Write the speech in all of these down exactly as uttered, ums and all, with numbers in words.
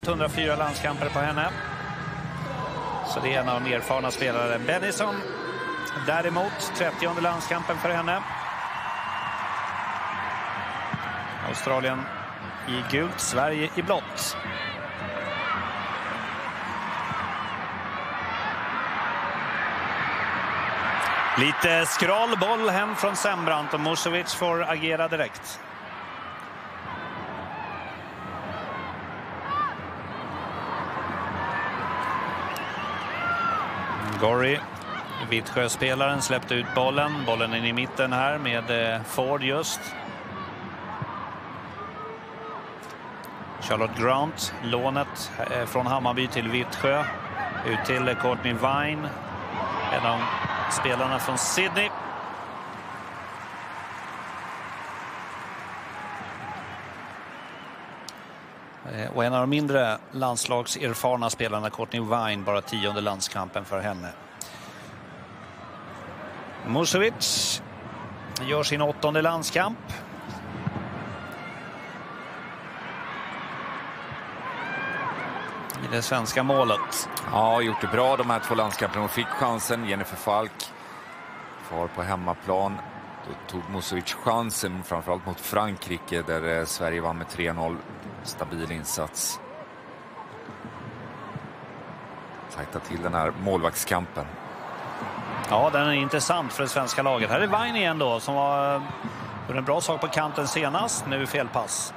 etthundrafyra landskamper på henne. Så det är en av de erfarna spelare. Bennison däremot, trettionde landskampen för henne. Australien i gult, Sverige i blått. Lite scrollboll hem från Sembrant och Musovic får agera direkt. Gorry, Vittsjö-spelaren, släppte ut bollen. Bollen är i mitten här med Ford just. Charlotte Grant, lånet från Hammarby till Vittsjö. Ut till Courtney Vine, en av spelarna från Sydney. Och en av de mindre landslagserfarna spelarna, Courtney Vine, bara tionde landskampen för henne. Musovic gör sin åttonde landskamp. I det svenska målet. Ja, gjort det bra de här två landskamperna. Hon fick chansen. Jennifer Falk var på hemmaplan. Då tog Musovic chansen framförallt mot Frankrike där Sverige vann med tre noll. Stabil insats. Tajta till den här målvaktskampen. Ja, den är intressant för det svenska laget. Här är Vine igen då, som var en bra sak på kanten senast. Nu felpass.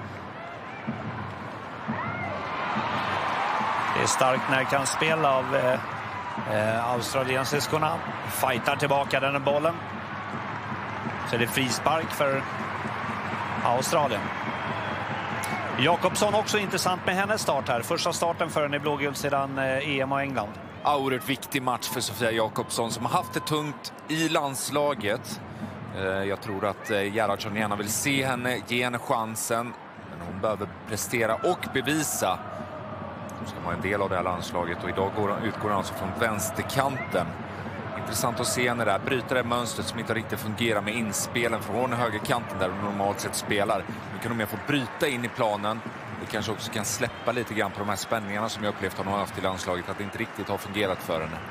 Det är starkt närkampsspel av eh, australiensiskorna. Fightar tillbaka den här bollen. Så är det frispark för Australien. Jakobsson också intressant med hennes start här. Första starten för henne i blågult sedan eh, E M och England. Ja, oerhört viktig match för Sofia Jakobsson som har haft det tungt i landslaget. Eh, jag tror att eh, Gerhardsson gärna vill se henne, ge henne chansen. Men hon behöver prestera och bevisa. Hon ska vara en del av det här landslaget och idag går, utgår hon alltså från vänsterkanten. Intressant att se henne där, bryta det mönstret som inte riktigt fungerar med inspelen från högerkanten där hon normalt sett spelar. Nu kan hon mer få bryta in i planen och kanske också kan släppa lite grann på de här spänningarna som jag upplevt att hon har haft i landslaget, att det inte riktigt har fungerat för henne.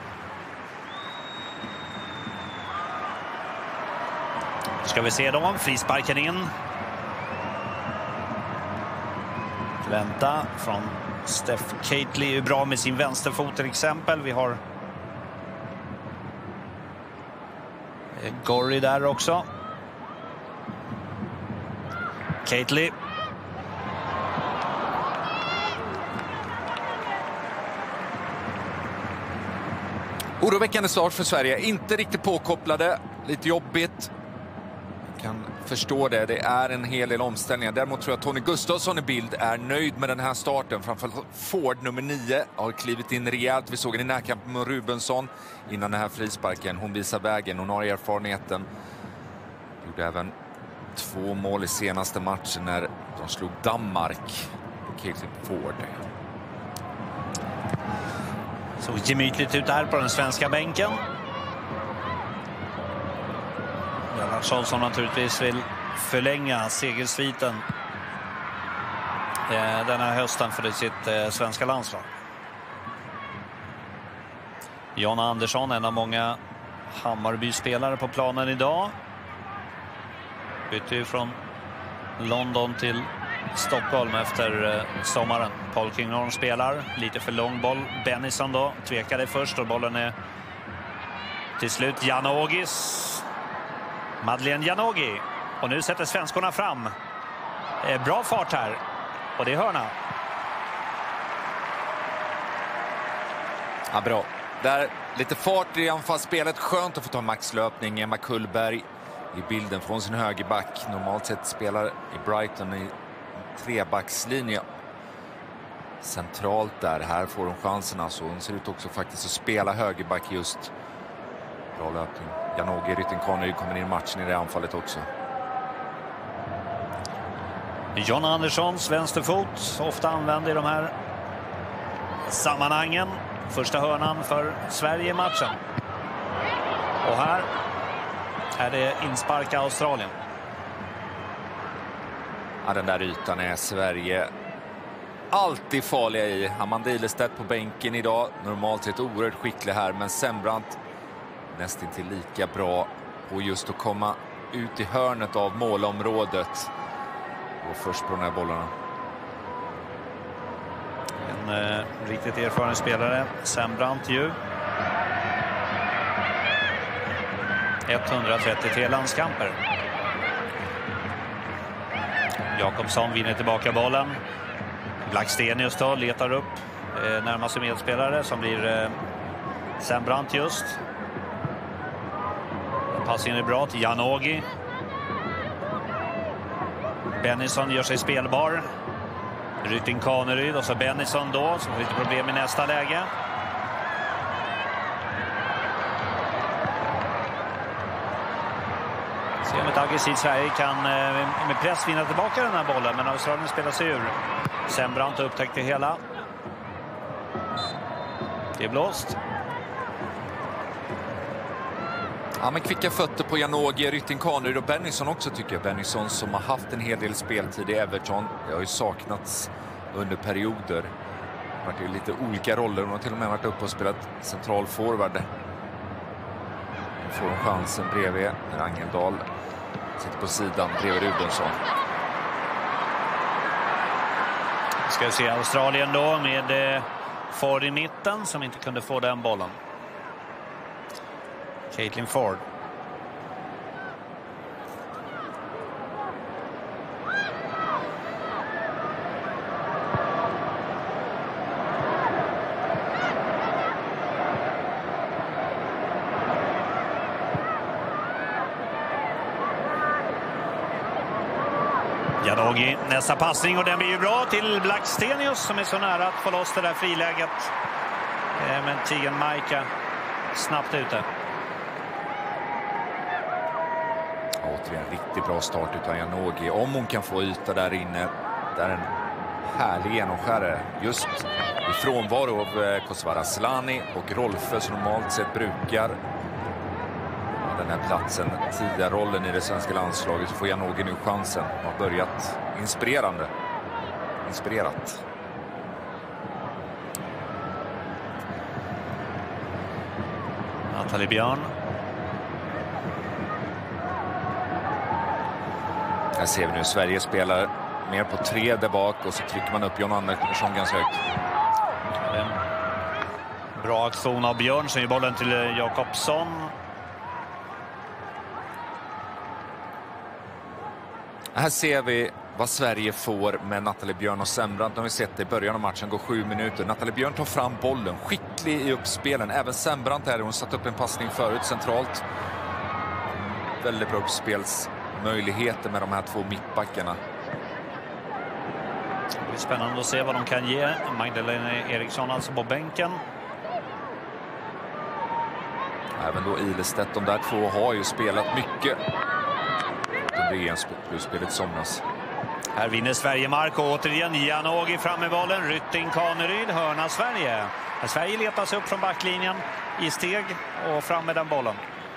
Ska vi se dem, frisparken in. Vänta från Steph Catley är bra med sin vänsterfot till exempel. Vi har Gorry där också. Catley. Oroväckande start för Sverige. Inte riktigt påkopplade. Lite jobbigt. Jag kan förstå det. Det är en hel del omställningar. Däremot tror jag att Tony Gustafsson i bild är nöjd med den här starten. Framförallt Ford nummer nio har klivit in rejält. Vi såg en i närkampen med Rubensson innan den här frisparken. Hon visar vägen. Hon har erfarenheten. Gjorde även två mål i senaste matchen när de slog Danmark. Caitlin Ford. Såg gemytligt ut här på den svenska bänken. Gerhardsson som naturligtvis vill förlänga segelsviten eh, den här hösten för sitt eh, svenska landslag. Jonna Andersson, en av många Hammarby-spelare på planen idag. Bytte ju från London till Stockholm efter eh, sommaren. Paul Kinghorn spelar, lite för lång boll. Bennison då, tvekade först och bollen är till slut Janogis. Madeleine Janogy. Och nu sätter svenskorna fram. Eh, bra fart här. Och det är hörna. Ja, bra. Där lite fart i anfallsspelet. Skönt att få ta maxlöpning. Emma Kullberg i bilden från sin högerback. Normalt sett spelar i Brighton i trebackslinje. Centralt där. Här får hon chansen. Alltså. Hon ser ut också faktiskt att spela högerback just. Bra löpning. Janogy, Rytting Connery kommer in i matchen i det anfallet också. John Anderssons vänsterfot, ofta använd i de här sammanhangen. Första hörnan för Sverige i matchen. Och här är det insparka Australien. Ja, den där ytan är Sverige alltid farliga i. Amanda Ilestedt på bänken idag. Normalt sett oerhört skicklig här, men Sembrant nästintill lika bra på just att komma ut i hörnet av målområdet. Och först på de här bollarna. En eh, riktigt erfaren spelare, Sembrant ju. etthundratrettiotre landskamper. Jakobsson vinner tillbaka bollen. Blackstenius då letar upp eh, närmaste medspelare som blir eh, Sembrant just. Passningen är bra till Janogy. Bennison gör sig spelbar. Rytting Kaneryd och så Bennison då som får lite problem i nästa läge. Se om ett aggressivt Sverige kan med press vinna tillbaka den här bollen, men Australien spelar sig ur. Sembrant upptäckte hela. Det är blåst. Ja, men kvicka fötter på Janogy, Rytting Kaneryd och Bennison också tycker jag. Bennison som har haft en hel del speltid i Everton. Det har ju saknats under perioder. Det har varit lite olika roller. Hon har till och med varit uppe och spelat central forward. Nu får hon chansen bredvid Rangendal. Sitter på sidan bredvid Rudensson. Ska vi se Australien då med eh, Ford i mitten som inte kunde få den bollen. Caitlin Ford. Janogy, nästa passning och den blir ju bra till Blackstenius som är så nära att få loss det där friläget. Eh, men Tegan Maika snabbt ute. Återigen riktigt bra start utav Janogy. Om hon kan få yta där inne. Där är en härlig genomskärare. Just i frånvaro av Kosovare Asllani och Rolfö som normalt sett brukar den här platsen, tidiga rollen i det svenska landslaget, så får Janogy nu chansen. Hon har börjat inspirerande. Inspirerat. Nathalie Björn. Här ser vi nu Sverige spelar mer på tre där bak och så trycker man upp John Andersson ganska högt. Bra aktion av Björn som ger bollen till Jakobsson. Här ser vi vad Sverige får med Nathalie Björn och Sembrant. Har vi sett det i början av matchen, går sju minuter. Nathalie Björn tar fram bollen, skicklig i uppspelen. Även Sembrant här, hon satt upp en passning förut centralt. Väldigt bra uppspelsmöjligheter med de här två mittbackarna. Det blir spännande att se vad de kan ge. Magdalena Eriksson alltså på bänken. Även då Ilestedt, de där två har ju spelat mycket under E M-slutspelet somras. Här vinner Sverige mark och återigen Janogy fram med bollen. Rytting Kaneryd, hörna Sverige. Här Sverige letar sig upp från backlinjen i steg och fram med den bollen.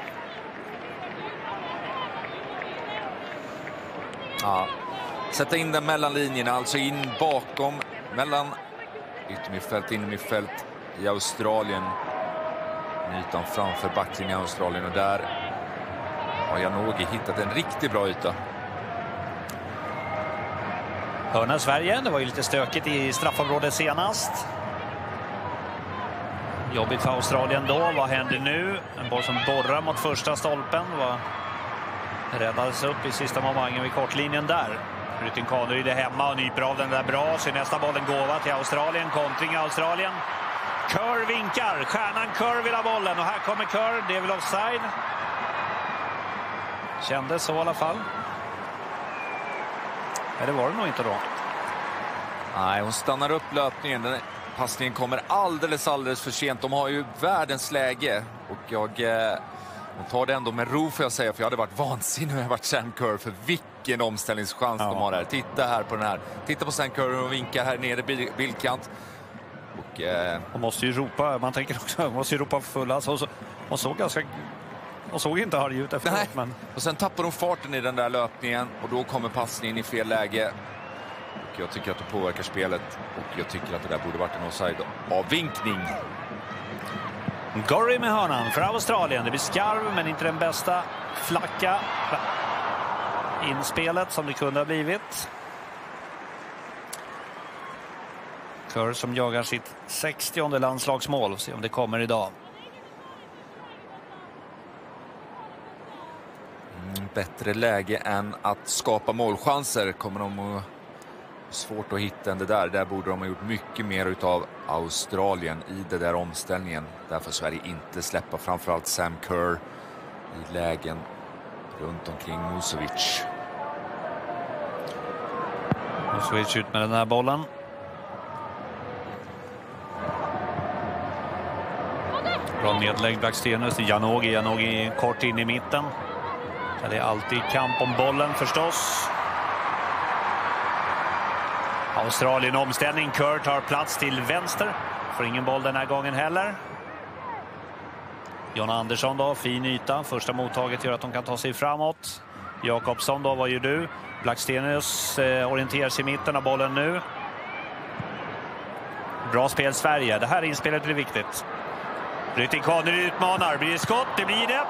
Ja, sätta in den mellan linjerna, alltså in bakom, mellan yttermittfält, innermittfält i Australien. Ytan framför backlinjen i Australien och där har Janogy hittat en riktigt bra yta. Hörna Sverige, det var ju lite stökigt i straffområdet senast. Jobbigt för Australien då, vad händer nu? En boll som borrar mot första stolpen. Var räddades upp i sista momentet vid kortlinjen där. Rytting Kaneryd är hemma och nyper av den där bra. Så nästa bollen gåva till Australien, kontring i Australien. Kerr vinkar, stjärnan Kerr vill ha bollen och här kommer Kerr, det är väl offside. Kändes så i alla fall. Men det var det nog inte då. Nej, hon stannar upp löpningen. Den passningen kommer alldeles, alldeles för sent. De har ju världens läge. Och jag eh, tar det ändå med ro får jag säga. För jag hade varit vansinnig om jag varit Sam Kerr. För vilken omställningschans ja. de har här. Titta här på den här. Titta på Sam Kerr och vinkar här nere i bildkant. Och, eh... Man måste ju ropa, man tänker också, man måste ju ropa för fulla. Så, så, man såg ganska... Och såg inte arg ut efteråt. Men... Och sen tappar de farten i den där löpningen. Och då kommer passningen i fel läge. Jag tycker att det påverkar spelet och jag tycker att det där borde varit en offside-avvinkning. Gorry med hörnan för Australien. Det blir skarv men inte den bästa flacka inspelet som det kunde ha blivit. Kerr som jagar sitt sextionde landslagsmål. Se om det kommer idag. Mm, bättre läge än att skapa målchanser kommer de att svårt att hitta än det där. Där borde de ha gjort mycket mer utav Australien i det där omställningen. Därför Sverige inte släppa framförallt Sam Kerr i lägen runt omkring Musovic. Musovic ut med den här bollen. Bra nedlägg Blackstenius till Janogy. Janogy kort in i mitten. Det är alltid kamp om bollen förstås. Australien omställning. Kerr tar plats till vänster. Får ingen boll den här gången heller. John Andersson då, fin yta. Första mottaget gör att de kan ta sig framåt. Jakobsson då, vad gör du? Blackstenius eh, orienterar sig i mitten av bollen nu. Bra spel Sverige. Det här inspelet blir viktigt. Rytting Kaneryd utmanar. Blir det skott? Det blir det.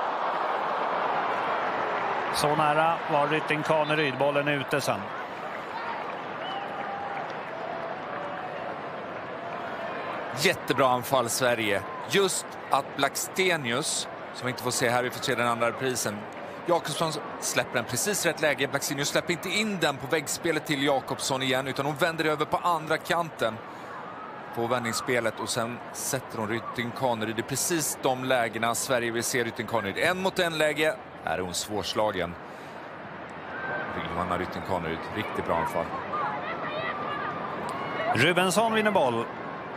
Så nära var Rytting Kaneryd. Bollen är ute sen. Jättebra anfall Sverige. Just att Blackstenius, som vi inte får se här, vi får se den andra reprisen. Jakobsson släpper den precis rätt läge. Blackstenius släpper inte in den på väggspelet till Jakobsson igen, utan hon vänder över på andra kanten på vändningsspelet och sen sätter hon Rytting Kaneryd i precis de lägena Sverige vill se Rytting Kaneryd. En mot en läge. Här är hon svårslagen. Johanna Rytting Kaneryd. Riktigt bra anfall. Rubensson vinner boll.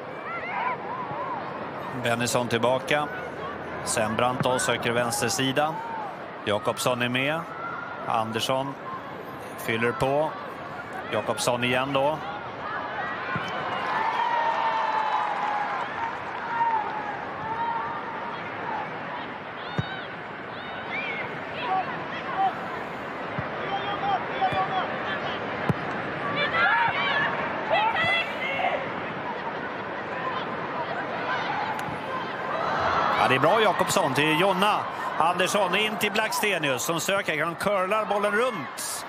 Bennison tillbaka. Sembrant då söker vänster sida. Jakobsson är med. Andersson fyller på. Jakobsson igen då. Det är bra Jakobsson till Jonna. Andersson in till Blackstenius som söker. Han curlar bollen runt.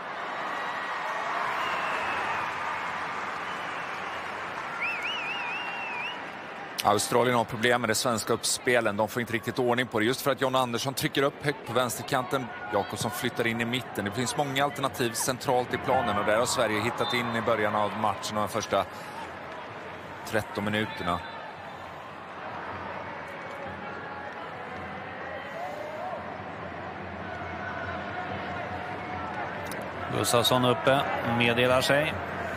Australien har problem med det svenska uppspelen. De får inte riktigt ordning på det. Just för att John Andersson trycker upp högt på vänsterkanten. Jakobsson flyttar in i mitten. Det finns många alternativ centralt i planen. Och där har Sverige hittat in i början av matchen och de första tretton minuterna. Gustafsson uppe, meddelar sig.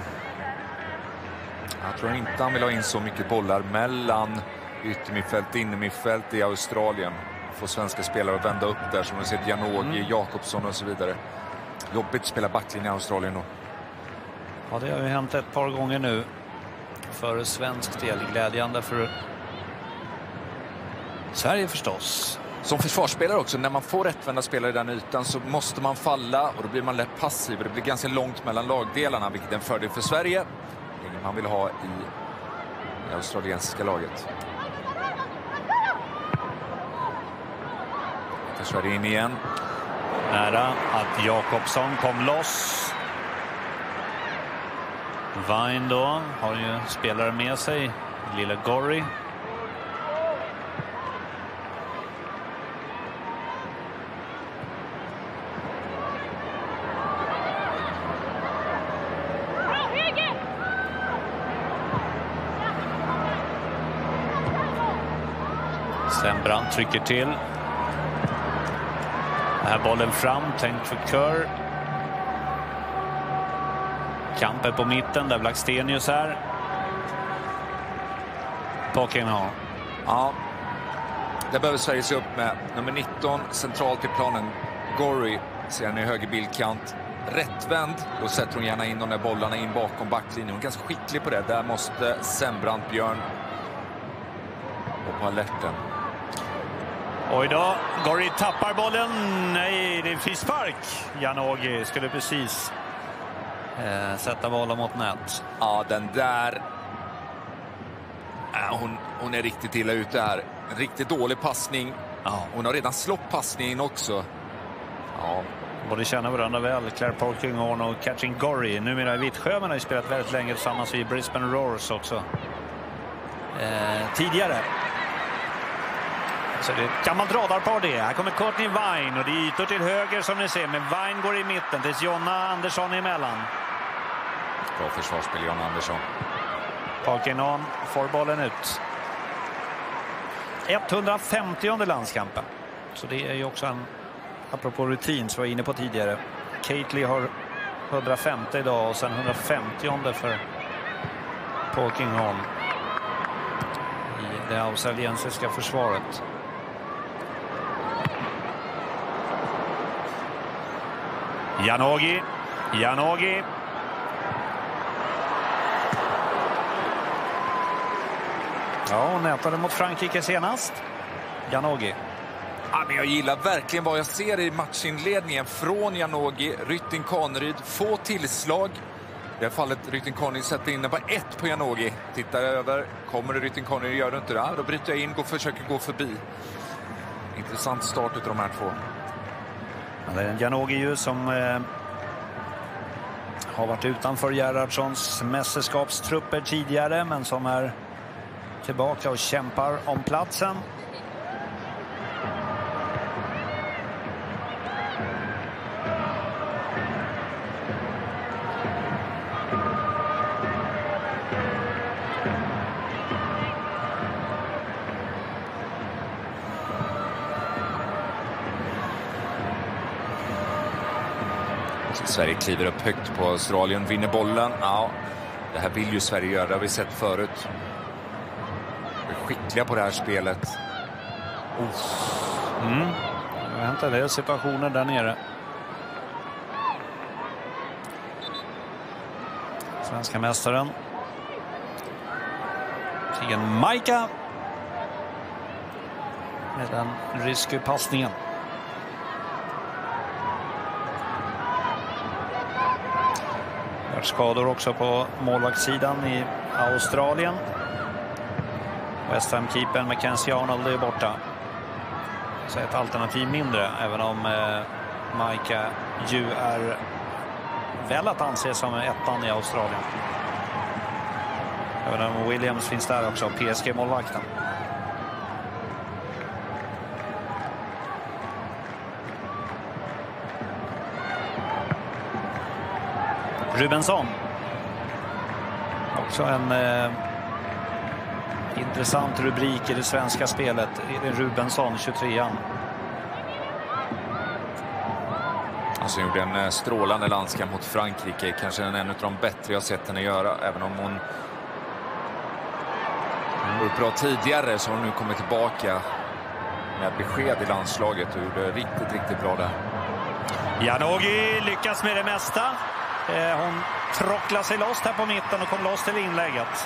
Jag tror inte han vill ha in så mycket bollar mellan yttermittfält och innermittfält i Australien. Får svenska spelare att vända upp där som vi sett Janogy, mm. Jakobsson och så vidare. Jobbigt att spela backlinje i Australien då. Ja, det har ju hänt ett par gånger nu. För svensk del, glädjande för Sverige förstås. Som försvarsspelare också, när man får rättvända spelare i den ytan så måste man falla och då blir man lätt passiv och det blir ganska långt mellan lagdelarna, vilket är en fördel för Sverige. Ingen man vill ha i det australiensiska laget. Där Sverige in igen. Nära att Jakobsson kom loss. Vine då har ju spelare med sig. Lilla Gorry. Sembrant trycker till. Den här bollen fram, tänkt för Kerr. Kampen på mitten där Blackstenius är. Pockenhall. Ja, det behöver Sverige se upp med. Nummer nitton centralt i planen. Gorry ser han i höger bildkant. Rättvänd, då sätter hon gärna in de där bollarna in bakom backlinjen. Hon är ganska skicklig på det. Där måste Sembrant, Björn och på alerten. Oj då, Gorry tappar bollen. Nej, det är frispark. Janogy skulle precis eh, sätta bollen mot nät. Ja, den där... Äh, hon, hon är riktigt illa ute här. En riktigt dålig passning. Ja. Hon har redan slått passningen också. Ja. Både känner varandra väl, Claire Polkinghorn och Katrin Gorry. Numera i Vittsjö, men har ju spelat väldigt länge tillsammans i Brisbane Roars också. Eh, tidigare. Så det är ett gammalt radarpar det. Här kommer Courtney Vine och det är ytor till höger som ni ser. Men Vine går i mitten tills Jonna Andersson är emellan. Bra försvarsspel, Jonna Andersson. Polkinghorn får bollen ut. etthundrafemtionde landskampen. Så det är ju också en, apropå rutin så var jag inne på tidigare. Kately har hundrafemtio idag och sen hundrafemtionde för Polkinghorn i det australiensiska försvaret. Janogy. Janogy. Ja, hon nätade mot Frankrike senast. Janogy. Ja, men jag gillar verkligen vad jag ser i matchinledningen från Janogy. Rytting Kaneryd, få tillslag. I det här fallet Rytting Kaneryd sätter in den på ett på Janogy. Tittar över, kommer det Rytting Kaneryd, gör det inte det? Då bryter jag in och försöker gå förbi. Intressant start av de här två. Ja, det är en Janogy ju som eh, har varit utanför Gerhardssons mästerskapstrupper tidigare, men som är tillbaka och kämpar om platsen. Sverige kliver upp högt på Australien, vinner bollen. Ja, det här vill ju Sverige göra, det har vi sett förut. Vi är skickliga på det här spelet. Oh. Mm. Vänta, det är situationer där nere. Svenska mästaren. Tigen Maika. Med den ryska passningen. Skador också på målvaktssidan i Australien. West Ham-keepern Mackenzie Arnold är borta. Så ett alternativ mindre, även om eh, Maika ju är väl att anse som ettan i Australien. Även om Williams finns där också, P S G-målvakten. Rubensson. Också en eh, intressant rubrik i det svenska spelet. Rubensson, tjugotrean. Alltså hon gjorde en strålande landskamp mot Frankrike. Kanske en av de bättre jag sett henne göra. Även om hon var bra tidigare, så har hon nu kommit tillbaka med besked i landslaget och gjorde riktigt, riktigt bra där. Janogy lyckas med det mesta. Hon trocklar sig loss här på mitten och kom loss till inlägget.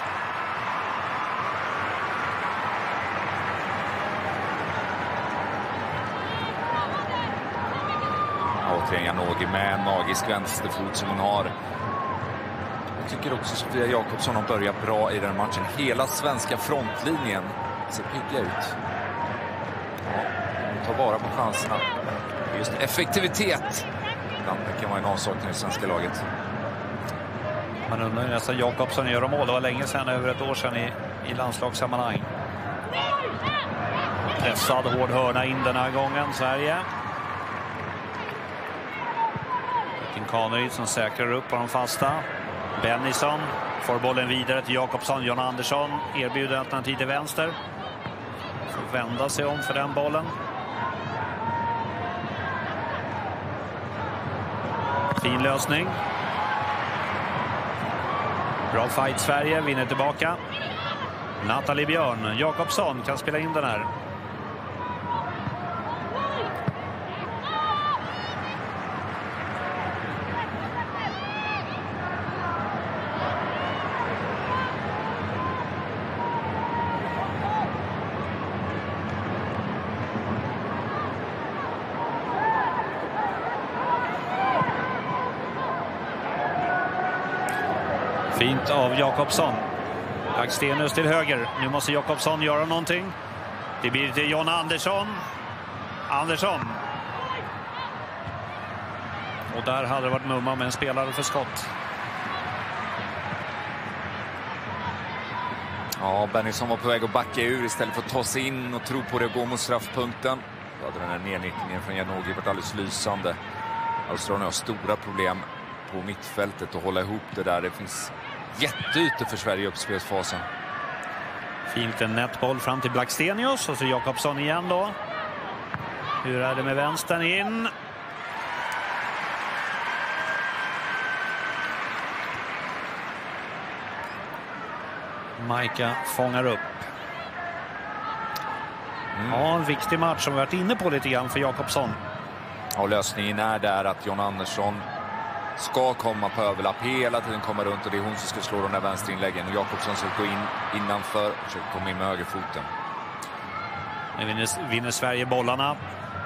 Återigen Janogy med en magisk vänsterfot som hon har. Jag tycker också Sofia Jakobsson har börjat bra i den matchen. Hela svenska frontlinjen ser pigga ut. Ja, hon tar vara på chanserna. Just effektivitet. Det kan vara en avsaknad i svenska laget. Man undrar ju nästan Jakobsson gör mål. Det var länge sedan, över ett år sedan i, i landslagssammanhang. Pressad, hård hörna in den här gången, Sverige. Kaneryd som säkrar upp på de fasta. Bennison får bollen vidare till Jakobsson. John Andersson erbjuder alternativ till vänster. Får vända sig om för den bollen. Fin lösning. Bra fight, Sverige vinner tillbaka. Nathalie Björn. Jakobsson kan spela in den här. Fint av Jakobsson. Blackstenius till höger. Nu måste Jakobsson göra någonting. Det blir till John Andersson. Andersson. Och där hade det varit mumma med en spelare för skott. Ja, Bennison var på väg att backa ur istället för att ta sig in och tro på det och gå mot straffpunkten. Då hade den här nednickningen från Janogy varit alldeles lysande. Australien har stora problem på mittfältet att hålla ihop det där. Det finns jätteytor för Sverige i uppspelsfasen. Fint en nätboll fram till Blackstenius och så Jakobsson igen då. Hur är det med vänstern in? Maika fångar upp. Mm. Ja, en viktig match som vi varit inne på lite grann för Jakobsson. Ja, lösningen är där att John Andersson ska komma på överlapp hela tiden, komma runt och det är hon som ska slå de där vänsterinläggen. Och Jakobsson ska gå in innanför och försöka komma in med högerfoten. Nu vinner, vinner Sverige bollarna.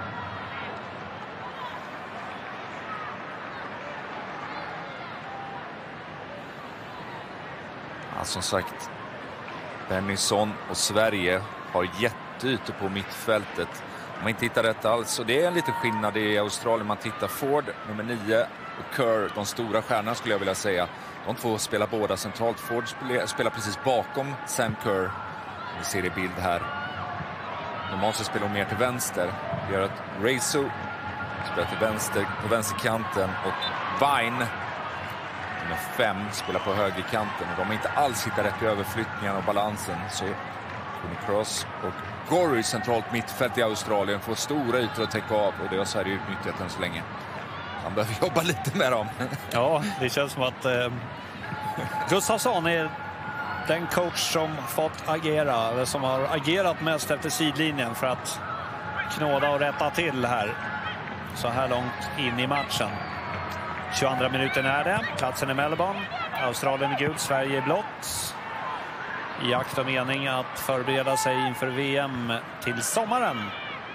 Ja, som sagt, Bennison och Sverige har jätteytor på mittfältet. Om man inte hittar rätt alls, och det är en liten skillnad i Australien. Man tittar Ford, nummer nio, och Kerr, de stora stjärnorna skulle jag vilja säga. De två spelar båda centralt. Ford spelar precis bakom Sam Kerr. Vi ser i bild här. Normalt så spelar de mer till vänster. Det gör att Reisu spelar till vänster på vänsterkanten och Vine, nummer fem, spelar på högerkanten. Och de har inte alls hittat rätt i överflyttningen och balansen. Så Tony Cross och Gorry centralt mittfält i Australien får stora ytor att täcka av. Och det har Sverige utnyttjat än så länge. Han behöver jobba lite med dem. Ja, det känns som att eh, Gustafsson är den coach som fått agera, eller som har agerat mest efter sidlinjen för att knåda och rätta till här. Så här långt in i matchen. tjugoandra minuten är det. Platsen i Melbourne. Australien är gult, Sverige är blått. I akt och mening att förbereda sig inför V M till sommaren.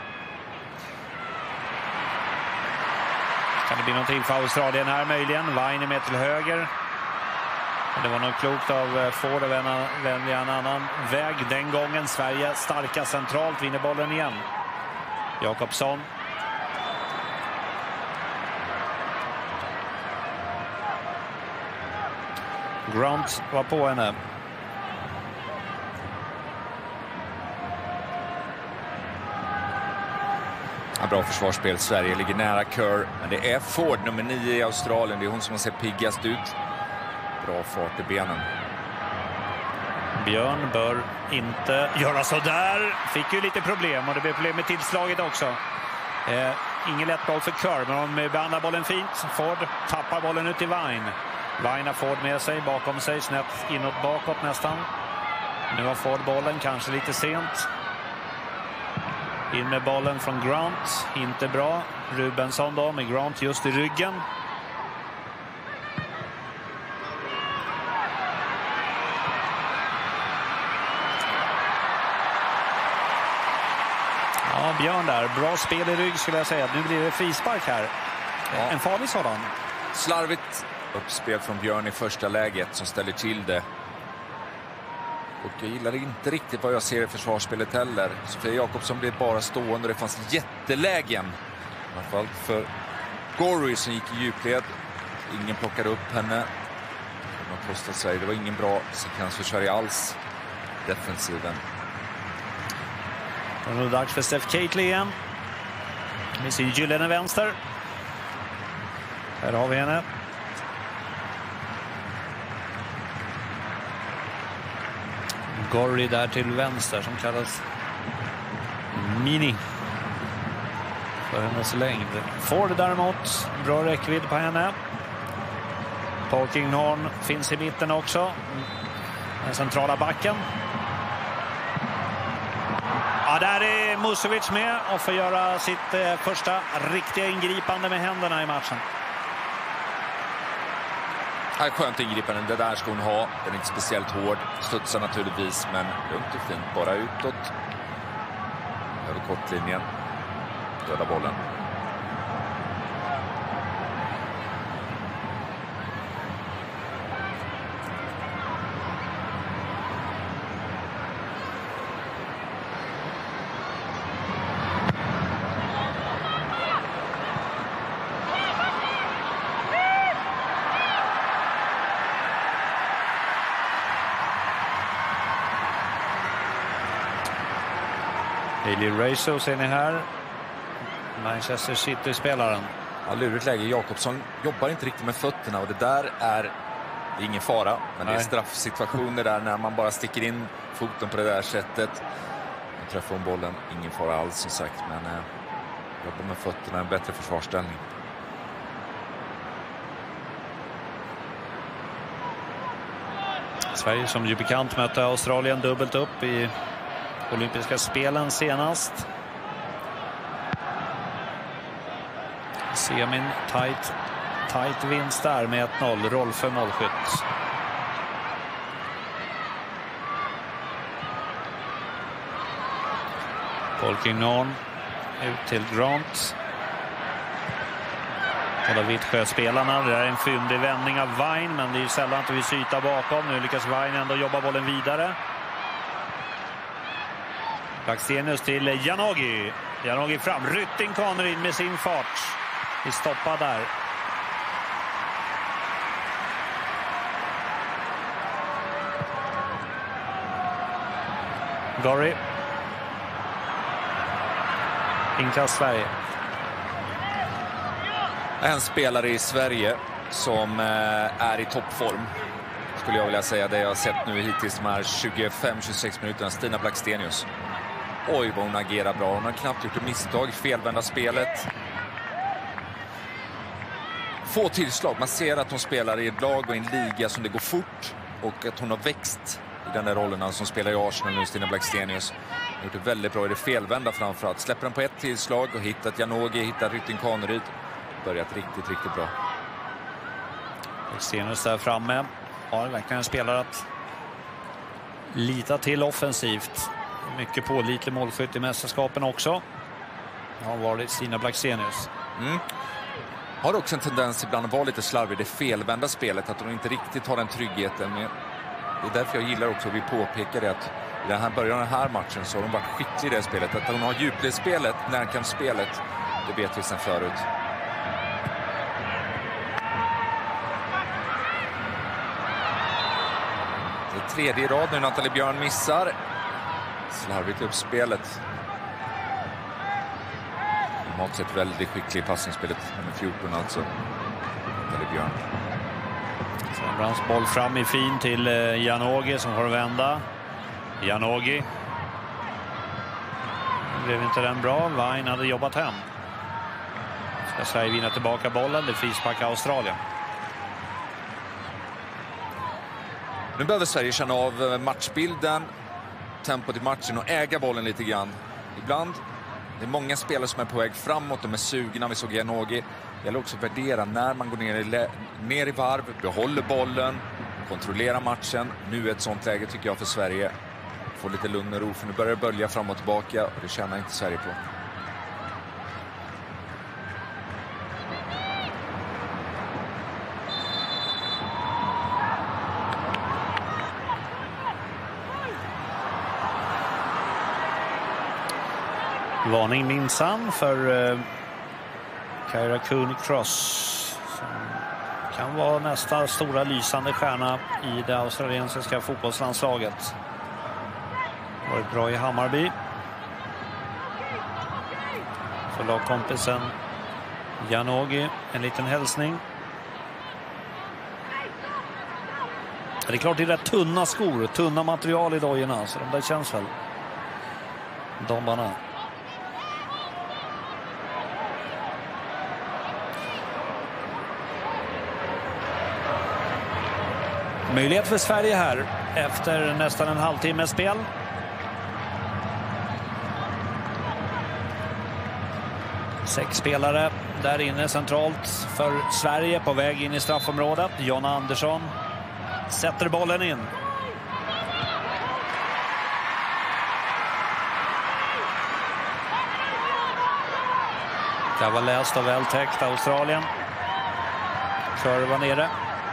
Kan det bli någonting för Australien här möjligen? Vine är med till höger. Det var nog klokt av Ford att välja en annan väg den gången. Sverige starka centralt, vinner bollen igen. Jakobsson. Grant var på henne. Ja, bra försvarsspel. Sverige ligger nära Kerr. Men det är Ford, nummer nio i Australien. Det är hon som har sett piggast ut. Bra fart i benen. Björn bör inte göra så där. Fick ju lite problem och det blev problem med tillslaget också. Eh, ingen lätt boll för Kerr, men de behandlar bollen fint. Ford tappar bollen ut i Vine. Vine har Ford med sig, bakom sig, snett inåt bakåt nästan. Nu har Ford bollen, kanske lite sent. In med bollen från Grant, inte bra. Rubensson då med Grant just i ryggen. Ja, Björn där, bra spel i rygg skulle jag säga. Nu blir det frispark här. Ja. En farlig sådan. Slarvigt uppspel från Björn i första läget som ställer till det. Och jag gillar inte riktigt vad jag ser i försvarsspelet heller. Sofia Jakobsson blev bara stående och det fanns jättelägen. I alla fall för Gorry som gick i djupled. Ingen plockade upp henne. De har kostat sig. Det var ingen bra sekvens för Sverige alls. Defensiven. Och nu är det dags för Steph Catley igen. Med sin gyllene vänster. Här har vi henne. Gorry där till vänster som kallas Mini. För hennes längd. Ford däremot, bra räckvidd på henne. Polkinghorn finns i mitten också. Den centrala backen. Ja, där är Musovic med och får göra sitt eh, första riktiga ingripande med händerna i matchen. Ja, skönt ingripande, det där ska hon ha. Den är inte speciellt hård, studsar naturligtvis, men lugnt och fint. Bara utåt. Över kortlinjen. Döda bollen. Bailey Raso ser ni här. Manchester City-spelaren. Ja, lurigt läge. Jakobsson jobbar inte riktigt med fötterna och det där är ingen fara. Men Nej. Det är straffsituationer där när man bara sticker in foten på det där sättet. Man träffar om bollen, ingen fara alls som sagt. Men eh, jobbar med fötterna, en bättre försvarsställning. Sverige som ju bekant mötte Australien dubbelt upp i olympiska spelen senast. Semin tight, tight vinst där med ett noll. Roll för målskytt. Polkingnon ut till Grant. Båda Vittsjö-spelarna. Det är en fyndig vändning av Wein, men det är ju sällan att vi sytar bakom. Nu lyckas Wein ändå jobba bollen vidare. Blackstenius till Janogy. Janogy fram. Rytting kommer in med sin fart. Vi stoppar där. Gori. Inkast Sverige. En spelare i Sverige som är i toppform, skulle jag vilja säga, det jag har sett nu hittills de här tjugofem till tjugosex minuterna. Stina Blackstenius. Oj vad hon agerar bra. Hon har knappt gjort ett misstag. Felvända spelet. Få tillslag. Man ser att hon spelar i ett lag och i en liga som det går fort. Och att hon har växt i den där rollen som spelar i Arsenal nu, Stina Blackstenius. Hon har gjort det väldigt bra i det felvända framförallt. Släpper den på ett tillslag och hittat Janogy, hittat Rytting Kaneryd. Börjat riktigt, riktigt bra. Blackstenius där framme. Har verkligen en spelare att lita till offensivt. Mycket pålitlig målskytt i mästerskapen också. Har varit Stina Blackstenius. Mm. Har också en tendens ibland att vara lite slarvig i det felvända spelet. Att hon inte riktigt har den tryggheten. Men det är därför jag gillar också att vi påpekar det att i den här början av den här matchen så har hon varit skicklig i det spelet. Att hon har djupledsspelet, närkampsspelet, det vet vi sedan förut. Det är tredje i rad nu Nathalie Björn missar. Slarvigt upp spelet. Normalt sett väldigt skicklig i passningsspelet. Nummer fjorton alltså. Nathalie Björn. Sandbrans boll fram i fin till Janogy som får vända. Janogy. Det blev inte den bra. Wein hade jobbat hem. Ska Sverige vinna tillbaka bollen. Det frispark Australien. Nu behöver Sverige känna av matchbilden, tempot i matchen och äga bollen lite grann. Ibland, det är många spelare som är på väg framåt, de är sugna, vi såg Janogy. Det gäller också att värdera när man går ner i, ner i varv, behåller bollen, kontrollerar matchen. Nu är ett sånt läge tycker jag för Sverige. Få lite lugn och ro, för nu börjar det bölja fram och tillbaka och det tjänar inte Sverige på. Varning minsann för uh, Kyra Cooney-Cross som kan vara nästa stora lysande stjärna i det australiensiska fotbollslandslaget. Varit bra i Hammarby. För lagkompisen Janogy en liten hälsning. Det är klart det är rätt tunna skor, tunna material i dojorna, så de där känns väl dombarna. Möjlighet för Sverige här efter nästan en halvtimme spel. Sex spelare där inne centralt för Sverige på väg in i straffområdet. Jonna Andersson sätter bollen in. Det var läst och väl täckt Australien. Kurva nere.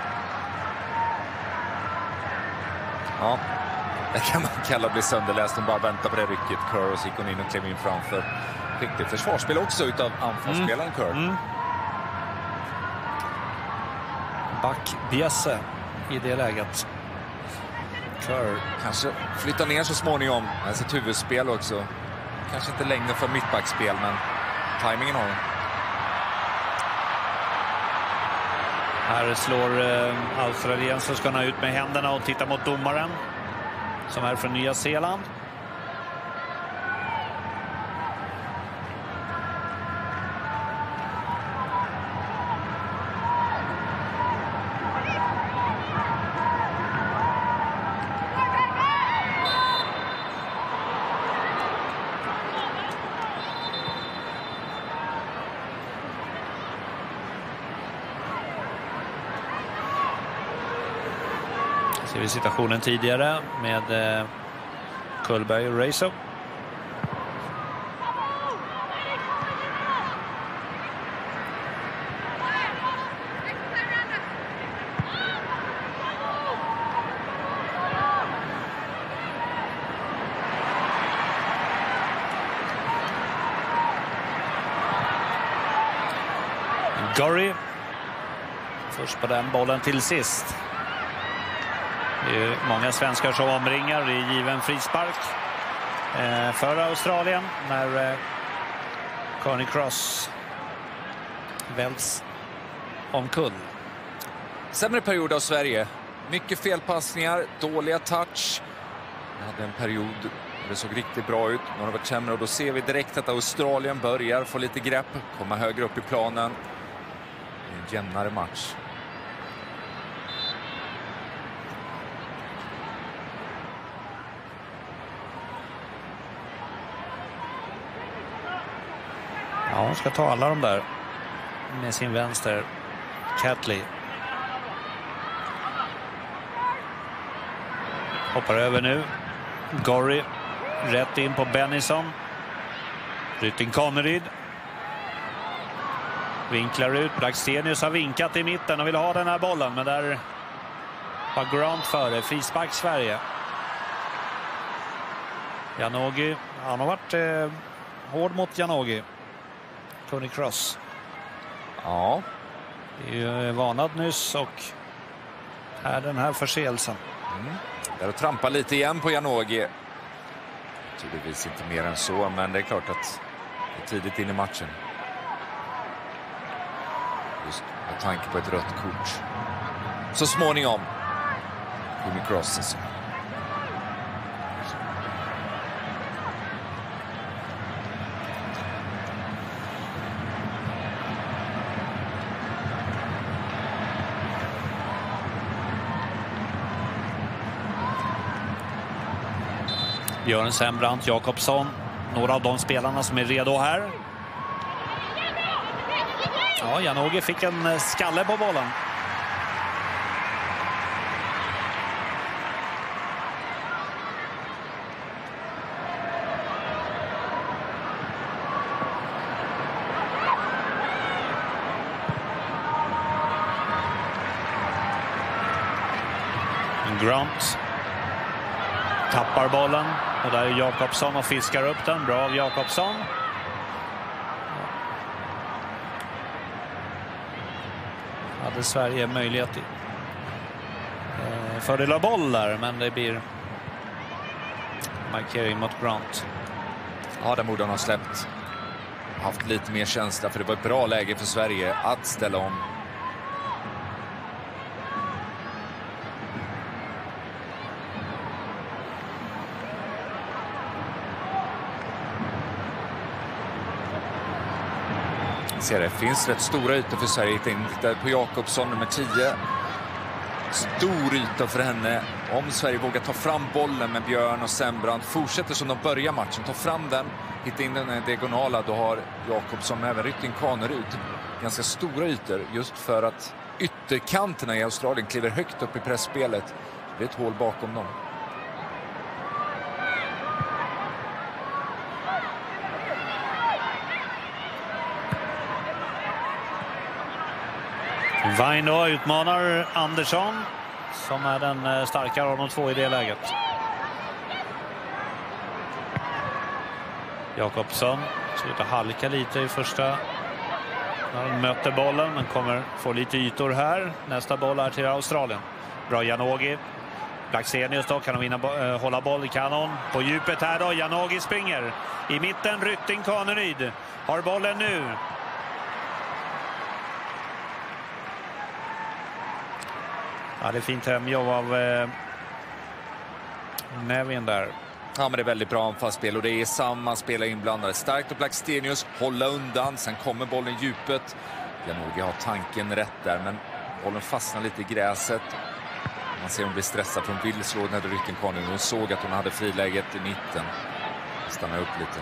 Ja, det kan man kalla bli sönderläst. Hon bara väntar på det rycket. Kerr, och så gick hon in och klev in framför. Riktigt försvarsspel också utav anfallsspelaren Kerr. Mm. Back Bjesse i det läget. Kerr kanske flyttar ner så småningom. Alltså ett huvudspel också. Kanske inte längden för mittbackspel, men tajmingen har hon. Här slår eh, australiensiskarna ut med händerna och tittar mot domaren som är från Nya Zeeland. Ser vi situationen tidigare med eh, Kullberg och Reiso. Gorry först på den bollen till sist. Det är många svenskar som omringar i given frispark eh, för Australien när eh, Connie Cross välts omkull. Sämre period av Sverige. Mycket felpassningar, dåliga touch. Vi hade en period där det såg riktigt bra ut. Nu har det varit sämre och då ser vi direkt att Australien börjar få lite grepp, komma högre upp i planen. Det är en jämnare match. Ja, hon ska ta alla de där med sin vänster. Catley. Hoppar över nu. Gorry. Rätt in på Bennison. Rytting Conneryd. Vinklar ut. Blackstenius har vinkat i mitten och vill ha den här bollen. Men där var Grant före. Frispark Sverige. Janogy. Han har varit eh, hård mot Janogy. Connie Cross. Ja. Det är ju vanad nyss och här den här förseelsen. Mm. Där och trampa lite igen på Janogy. Tydligtvis inte mer än så, men det är klart att det är tidigt in i matchen. Just med tanke på ett rött kort. Så småningom. Connie Cross alltså. Björn Sembrant, Jakobsson. Några av de spelarna som är redo här. Ja, Janogy fick en skalle på bollen. Grant tappar bollen och där är Jakobsson och fiskar upp den. Bra av Jakobsson. Hade Sverige möjlighet till eh, fördel av boll där, men det blir markering mot Grant. Ja, där borde han ha släppt. Haft lite mer känsla, för det var ett bra läge för Sverige att ställa om. Ser det finns rätt stora ytor för Sverige. Där på Jakobsson nummer tio. Stor yta för henne. Om Sverige vågar ta fram bollen med Björn och Sembrant, fortsätter som de börjar matchen, ta fram den, hitta in den diagonala, då har Jakobsson även Rytting Conneryd ganska stora ytor, just för att ytterkanterna i Australien kliver högt upp i pressspelet. Det är ett hål bakom dem. Vaino utmanar Andersson som är den starkare av de två i det läget. Jakobsson slutar halka lite i första. Han möter bollen men kommer få lite ytor här. Nästa boll är till Australien. Bra Janogy. Blackstenius då, kan de vinna, äh, hålla boll, kanon på djupet här då. Janogy springer i mitten, Rytting Kaneryd har bollen nu. Ja, det är fint hemjobb av eh, Nevin där. Ja, men det är väldigt bra anfallsspel och det är samma spelare inblandade. Starkt och Blackstenius hålla undan, sen kommer bollen i djupet. Janogy har tanken rätt där, men bollen fastnar lite i gräset. Man ser hon blir stressad från vill slå den här Rytting Kaneryd. Hon såg att hon hade friläget i mitten. Stannar upp lite.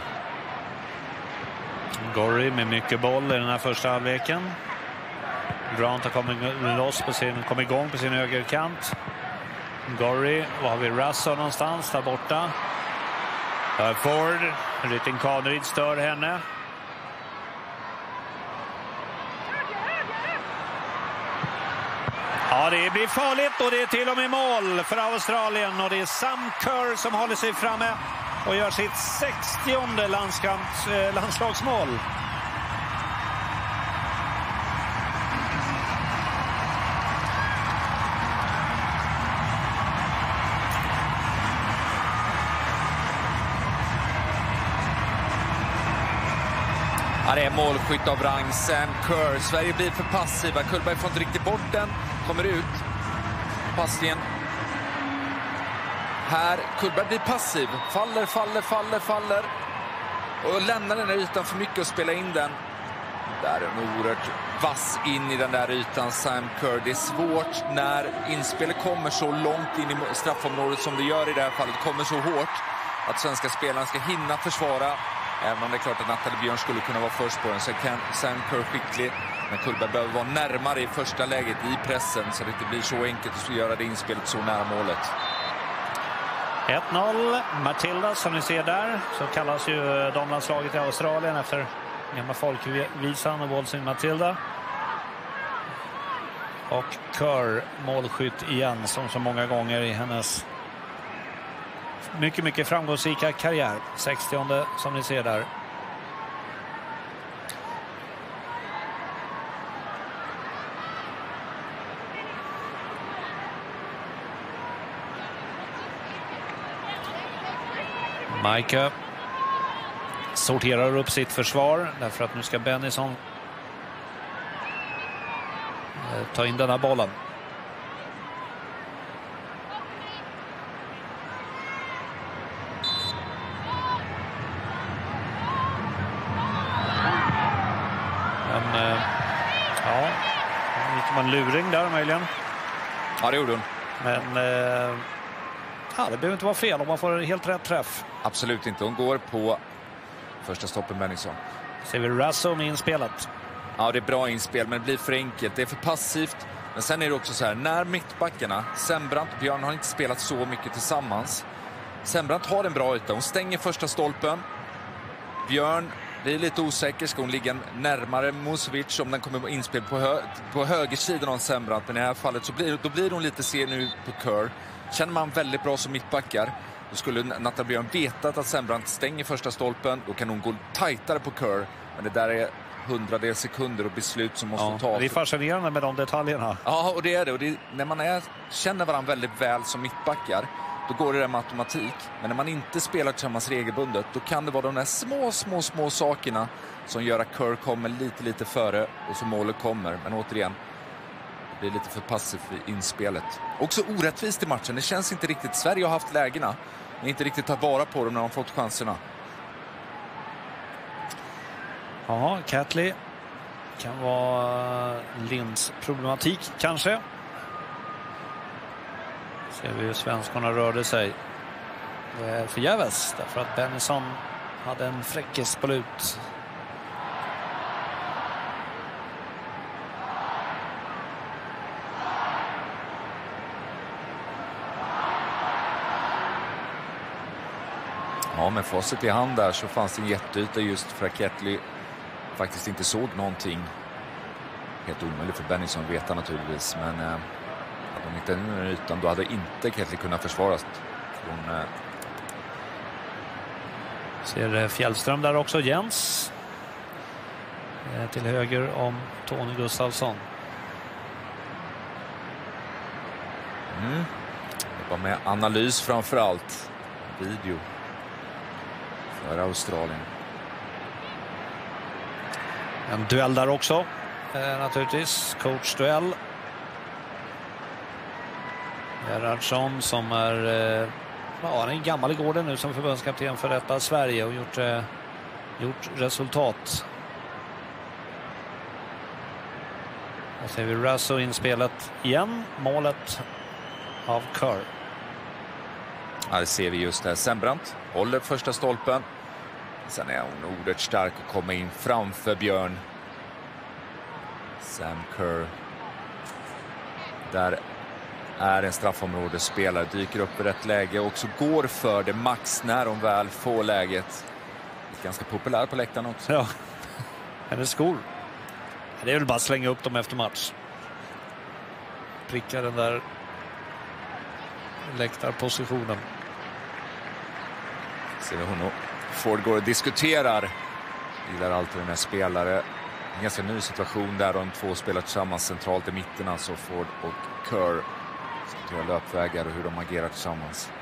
Gorry med mycket boll i den här första halvleken. Grant har kommit loss på sin, kom igång på sin högerkant. Gorry, var har vi Russell någonstans där borta? Där Ford, Rytting Kaneryd stör henne. Ja, det blir farligt och det är till och med mål för Australien. Och det är Sam Kerr som håller sig framme och gör sitt sextionde landskamps, eh, landslagsmål. Ja, det är målskytt av rang, Sam Kerr. Sverige blir för passiva. Kullberg får inte riktigt bort den. Kommer ut. Passningen. Här, Kullberg blir passiv. Faller, faller, faller, faller. Och lämnar den där ytan för mycket och spelar in den. Där är en oerhört vass in i den där ytan, Sam Kerr. Det är svårt när inspelet kommer så långt in i straffområdet som det gör i det här fallet. Kommer så hårt att svenska spelarna ska hinna försvara. Även om det är klart att Nathalie Björn skulle kunna vara först på den, så kan Sam Kerr skicklig. Men Kullberg behöver vara närmare i första läget i pressen så det inte blir så enkelt att göra det inspelet så nära målet. ett noll. Matilda, som ni ser där, så kallas ju damlandslaget i Australien efter gamla folkvisan och Waltzing Matilda. Och Kerr, målskytt igen, som så många gånger i hennes mycket, mycket framgångsrika karriär. sextionde som ni ser där. Maika sorterar upp sitt försvar därför att nu ska Bennison ta in den här bollen. Men ja, gick man luring där möjligen. Ja, det gjorde hon. Men ja, det behöver inte vara fel om man får helt rätt träff. Absolut inte. Hon går på första stoppen Bennison. Ser vi Russell med inspelet. Ja, det är bra inspel, men det blir för enkelt. Det är för passivt. Men sen är det också så här, när mittbackarna, Sembrant och Björn har inte spelat så mycket tillsammans. Sembrant har en bra yta. Hon stänger första stolpen. Björn blir lite osäker. Ska hon ligga närmare Musovic om den kommer inspel på, hö på högersidan av Sembrant. Men i det här fallet så blir, då blir hon lite ser nu på Kerr. Känner man väldigt bra som mittbackar, då skulle Nathalie Björn vetat att Sembrant stänger första stolpen. Då kan hon gå tajtare på Kerr. Men det där är hundradels sekunder och beslut som måste ja, tas. Det är fascinerande med de detaljerna. Ja, och det är det. Och det är, när man är, känner varandra väldigt väl som mittbackar, då går det där med automatik. Men när man inte spelar tillsammans regelbundet, då kan det vara de där små, små, små sakerna som gör att Kerr kommer lite, lite före och så målet kommer. Men återigen, det blir lite för passivt i inspelet. Också orättvist i matchen. Det känns inte riktigt. Sverige har haft lägena, men inte riktigt tar vara på dem när de fått chanserna. Ja, Catley kan vara Linds problematik kanske. Ser vi hur svenskarna rörde sig. Förgäves, därför att Bennison hade en fräckis på lut. Ja, med facit i hand där så fanns det en jätteyta just för att Catley faktiskt inte såg någonting. Helt omöjligt för Bennison att veta naturligtvis, men eh, hade hon inte den ytan, då hade inte Catley kunnat försvaras. Hon, eh... Ser Fjällström där också, Jens. Eh, till höger om Tony Gustafsson. Mm. jobba med analys framför allt. Video för Australien. En duell där också, eh, naturligtvis. Coachduell. Gerhardsson som är, eh, ja, han är gammal i gården nu som förbundskapten för detta Sverige och gjort, eh, gjort resultat. Här ser vi Rasso in spelet igen. Målet av Kerr. Här ser vi just det. Sembrant håller första stolpen. Sen är hon oerhört stark och kommer in framför Björn. Sam Kerr. Där är en straffområdesspelare. Dyker upp i rätt läge och också går för det max när hon väl får läget. Ganska populär på läktaren också. Ja, hennes skor. Det är väl bara att slänga upp dem efter match. Pricka den där läktarpositionen. Ser vi hon och Ford går och diskuterar. Gillar alltid den här spelare. En ganska ny situation där de två spelar tillsammans centralt i mitten. Alltså Ford och Kerr. Diskuterar löpvägar och hur de agerar tillsammans.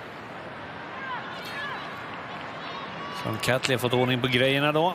Så Catley har fått ordning på grejerna då.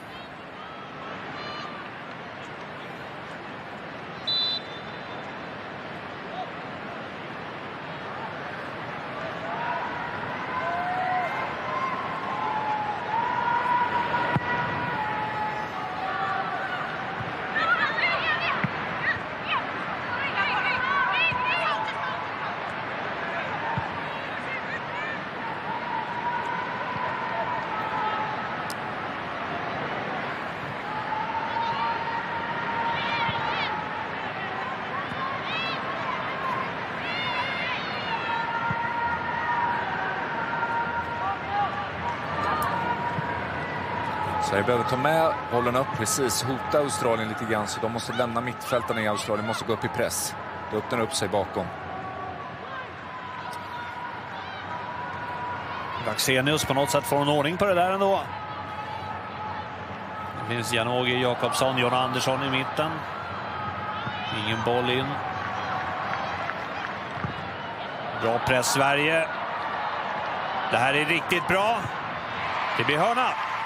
Sverige behöver ta med bollen upp precis, hota Australien lite grann, så de måste lämna mittfältarna i Australien, måste gå upp i press. Då öppnar upp sig bakom. Vaxenius på något sätt får en ordning på det där ändå. Det finns Jan-Åge Jakobsson, John Andersson i mitten. Ingen boll in. Bra press Sverige. Det här är riktigt bra. Det blir hörna.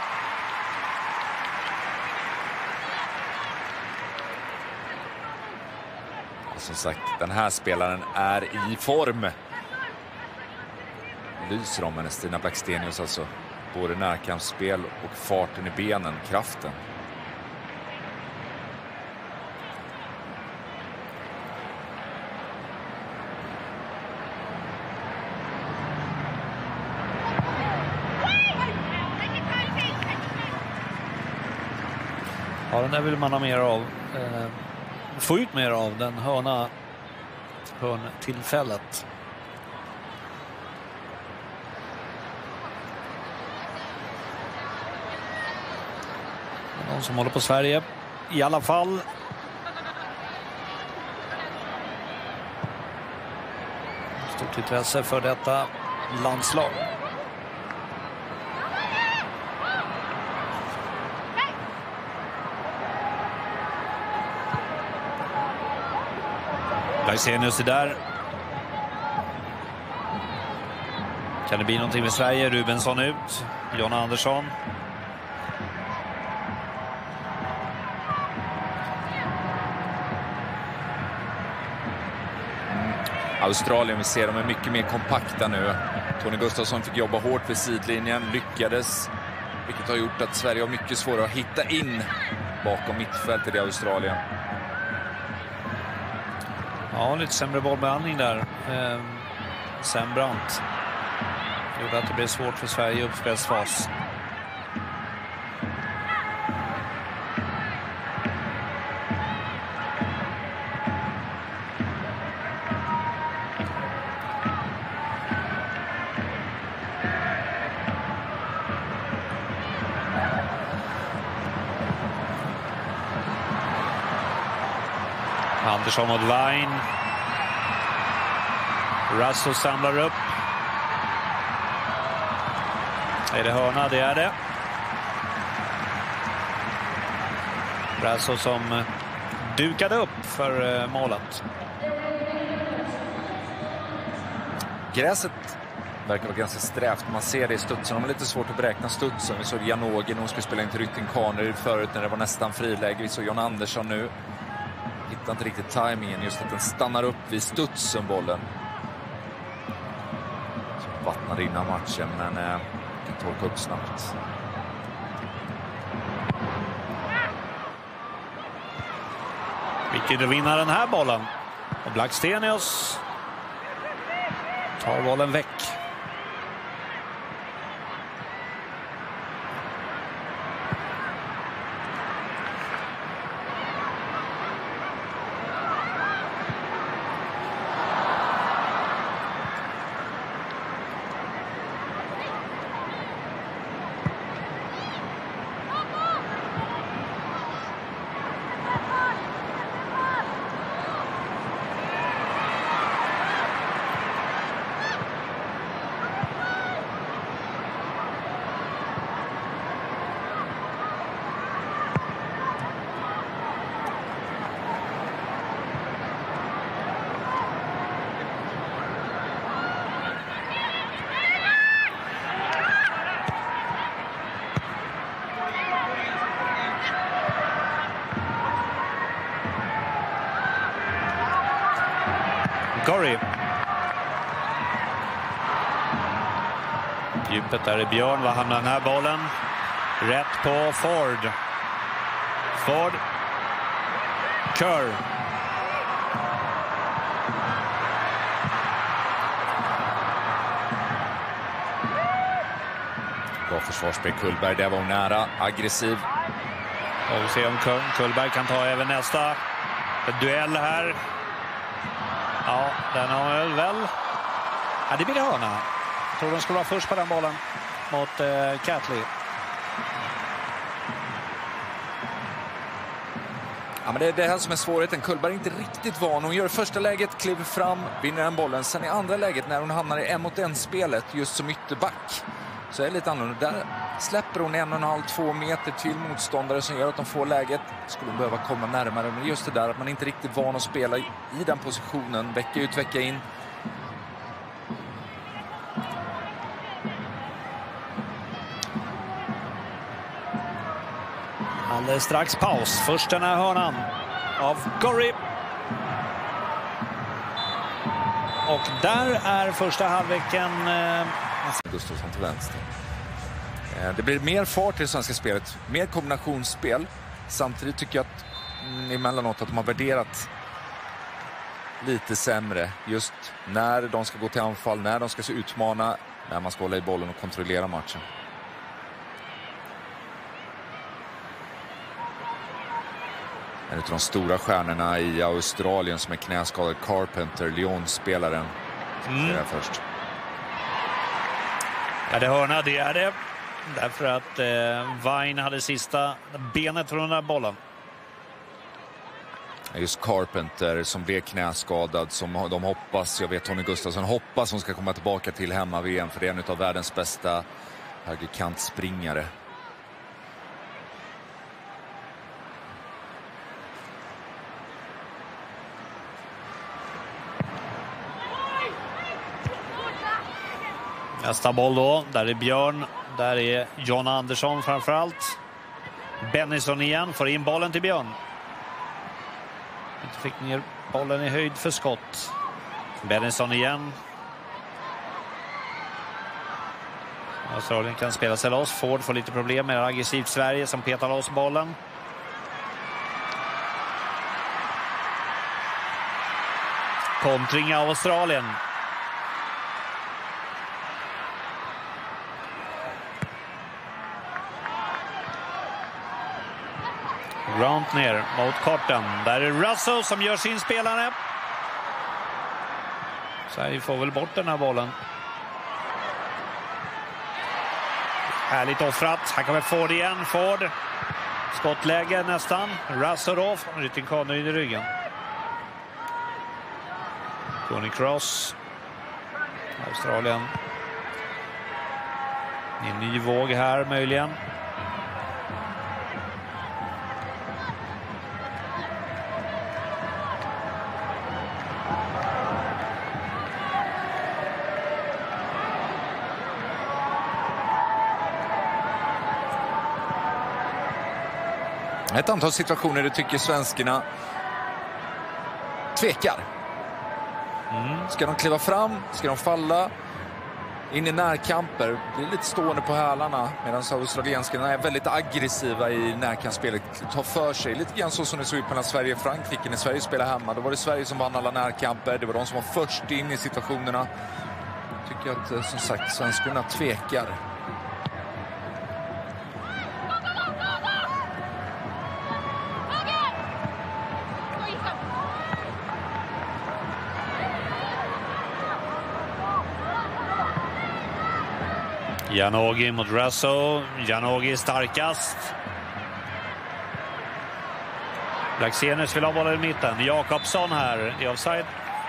Som sagt, den här spelaren är i form. Lyser om henne, Stina Blackstenius alltså. Både närkampsspel och farten i benen, kraften. Ja, den där vill man ha mer av. Eh, få ut mer av den hörna hörntillfället. Någon som håller på Sverige i alla fall. Stort intresse för detta landslag. Blackstenius är där. Kan det bli någonting med Sverige? Rubensson ut. John Andersson. Australien, vi ser dem är mycket mer kompakta nu. Tony Gustafsson fick jobba hårt vid sidlinjen, lyckades, vilket har gjort att Sverige har mycket svårare att hitta in bakom mittfältet i Australien. Ja, lite sämre bollbehandling där. Eh, Sembrant gjorde att det blev svårt för Sverige i uppspelsfas. Andersson mot Wein. Rasso samlar upp. Är det hörna? Det är det. Rasso som dukade upp för målet. gräset verkar vara ganska strävt. Man ser det i studsen. De har lite svårt att beräkna studsen. Vi såg Janogy när hon skulle spela in till Rytting Kaner förut när det var nästan friläge. Vi såg John Andersson nu. Hittar inte riktigt tajmingen, just att den stannar upp vid studsen, bollen. Så vattnar innan matchen, men eh, kan torka upp snabbt. Vilket vinner den här bollen. Och Blackstenius tar bollen väck. Gorry. Djupet där är Björn. Var hamnar den här bollen? Rätt på Ford. Ford. Kerr. Bra försvarsspel Kullberg. Där var hon nära. Aggressiv. Och vi ser om Kullberg kan ta även nästa duell här. Ja, den har väl... Ja, det blir det hörna. Jag tror de skulle vara först på den bollen mot eh, Catley. Ja, men det är det här som är svårigheten. Kullberg är inte riktigt van. Hon gör första läget, kliver fram, vinner den bollen. Sen i andra läget när hon hamnar i en mot en spelet just som ytterback så är det lite annorlunda. Där släpper hon en och en halv, två meter till motståndare som gör att de får läget. Skulle hon behöva komma närmare. Men just det där att man inte är riktigt van att spela i den positionen. Vecka ut, vecka in. Alldeles strax paus. Först den här hörnan av Gorry. Och där är första halvleken... Eh... Gustafsson till vänster. Det blir mer fart i det svenska spelet. Mer kombinationsspel. Samtidigt tycker jag att mm, emellanåt att de har värderat lite sämre. Just när de ska gå till anfall, när de ska se utmana, när man ska hålla i bollen och kontrollera matchen. En av de stora stjärnorna i Australien som är knäskadad, Carpenter, Lyon-spelaren. Mm. Det är först. Ja, det hörna, det är det. Därför att eh, Vine hade sista benet från den där bollen. Just Carpenter som blev knäskadad, som de hoppas, jag vet Tony Gustafsson hoppas hon ska komma tillbaka till hemma-V M, för det är en av världens bästa högerkantspringare. Nästa boll då, där är Björn, där är John Andersson framförallt. Bennison igen, får in bollen till Björn. Inte fick ner bollen i höjd för skott. Bennison igen. Australien kan spela sig loss. Ford får lite problem med aggressivt Sverige som petar loss bollen. Kontring av Australien. Grant ner mot korten. Där är Russell som gör sin spelare. Sverige får väl bort den här bollen. Härligt offrat. Här kommer Ford igen. Ford. Skottläge nästan. Russell off. Rytting Kaner in i ryggen. Tony Cross. Australien. En ny våg här möjligen. Ett antal situationer där tycker svenskarna tvekar. Mm. Ska de kliva fram? Ska de falla? In i närkamper, blir lite stående på hälarna, medan australienskarna är väldigt aggressiva i närkampsspelet, tar för sig lite grann så som det såg ut mellan Sverige och Frankrike. När Sverige spelade hemma, då var det Sverige som vann alla närkamper, det var de som var först in i situationerna. Jag tycker att, som sagt, svenskarna tvekar. Janogy mot Rasso. Janogy starkast. Blackstenius vill ha bollen i mitten. Jakobsson här i offside.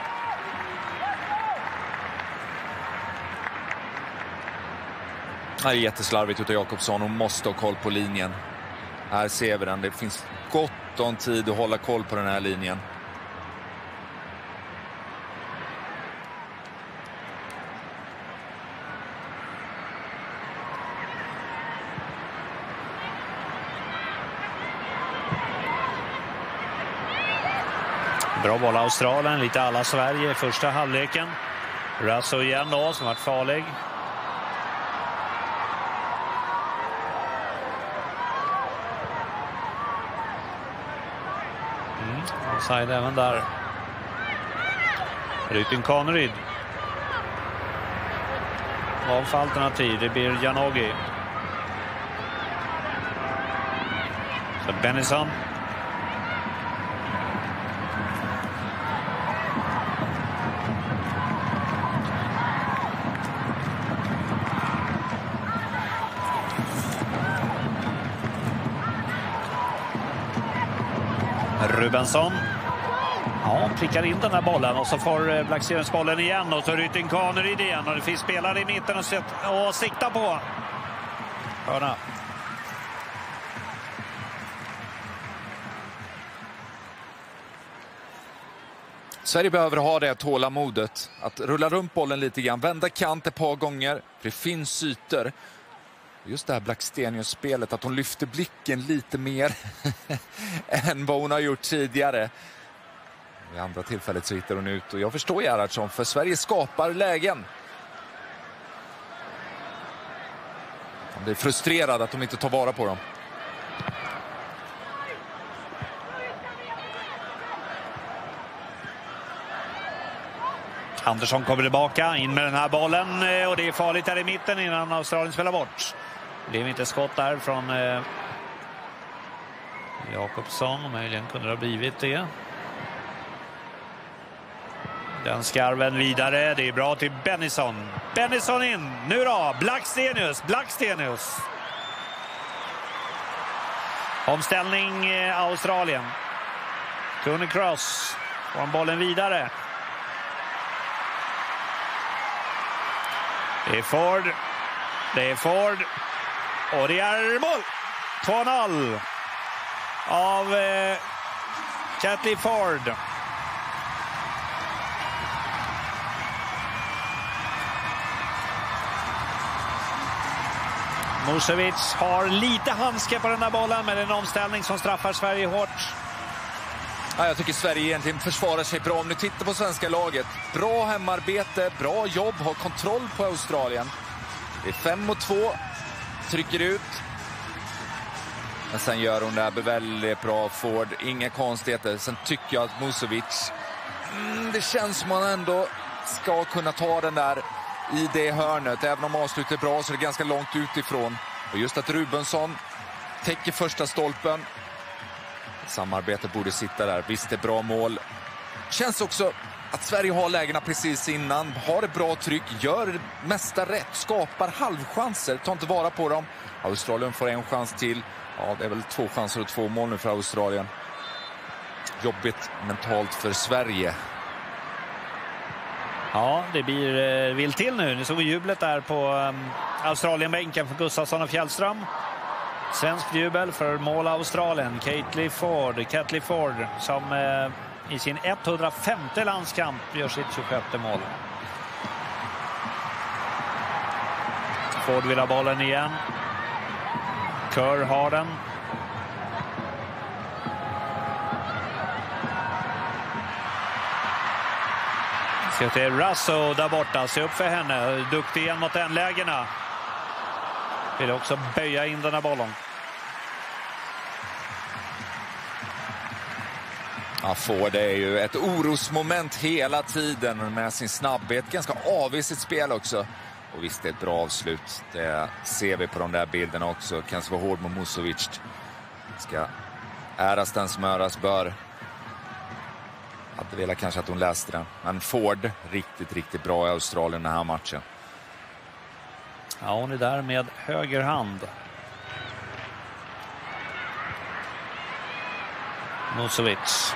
Det är jätteslarvigt utav Jakobsson och måste ha koll på linjen. Här ser vi den. Det finns gott om tid att hålla koll på den här linjen. Bra boll Australien, lite alla Sverige i första halvleken. Rasso igen då, som varit farlig. Mm, offside även där. Rytting Conryd. Vad för alternativ? Det blir Janogy. Så Bennison. Rubensson. Ja, prickar in den här bollen och så får Blackstenius bollen igen och så Rytting Conryd igen och det finns spelare i mitten och, och sikta på. Hörna. Sverige behöver ha det tålamodet att rulla runt bollen lite grann, vända kant ett par gånger, för det finns ytor. Just det här Blackstenius-spelet, att hon lyfter blicken lite mer än vad hon har gjort tidigare. I andra tillfället så hittar hon ut, och jag förstår Gerhardsson, för Sverige skapar lägen. De blir frustrerade att de inte tar vara på dem. Andersson kommer tillbaka, in med den här bollen och det är farligt här i mitten innan Australien spelar bort. Det blev inte skott där från eh, Jakobsson, möjligen kunde det ha blivit det. Den skarven vidare, det är bra till Bennison. Bennison in, nu då, Blackstenius, Blackstenius. Omställning eh, Australien. Tony Cross får bollen vidare. Det är Ford. Det är Ford. Och det är mål. två noll av eh, Kathleen Ford. Musovic har lite handske på den där bollen, men det är en omställning som straffar Sverige hårt. Ja, jag tycker Sverige egentligen försvarar sig bra. Om ni tittar på svenska laget, bra hemarbete, bra jobb, har kontroll på Australien. Det är fem mot två, trycker ut. Men sen gör hon det här väldigt bra, Ford, inga konstigheter. Sen tycker jag att Musovic, mm, det känns som man ändå ska kunna ta den där i det hörnet. Även om avslutet är bra så är det ganska långt utifrån. Och just att Rubensson täcker första stolpen. Samarbete borde sitta där. Visst, det är bra mål. Känns också att Sverige har lägena precis innan. Har ett bra tryck. Gör det mesta rätt. Skapar halvchanser. Tar inte vara på dem. Australien får en chans till. Ja, det är väl två chanser och två mål nu för Australien. Jobbigt mentalt för Sverige. Ja, det blir eh, vill till nu. Ni såg jublet där på um, Australien-bänken för Gustafsson och Fjällström. Svensk jubel för mål Australien. Kathleen Ford, Kathleen Ford som eh, i sin etthundrafemte landskamp gör sitt tjugosjätte mål. Ford vill ha bollen igen. Kerr har den. Så det är Russo där borta. Se upp för henne. Duktig igen mot den lägena. Vill också böja in den här bollen. Ja, Ford är ju ett orosmoment hela tiden med sin snabbhet. Ganska avvisigt spel också. Och visst, det är ett bra avslut. Det ser vi på de där bilderna också. Kanske vara hård mot Musovic. Ska äras den som äras bör. Hade velat kanske att hon läste den. Men Ford, riktigt, riktigt bra i Australien den här matchen. Ja, hon är där med höger hand. Musovic.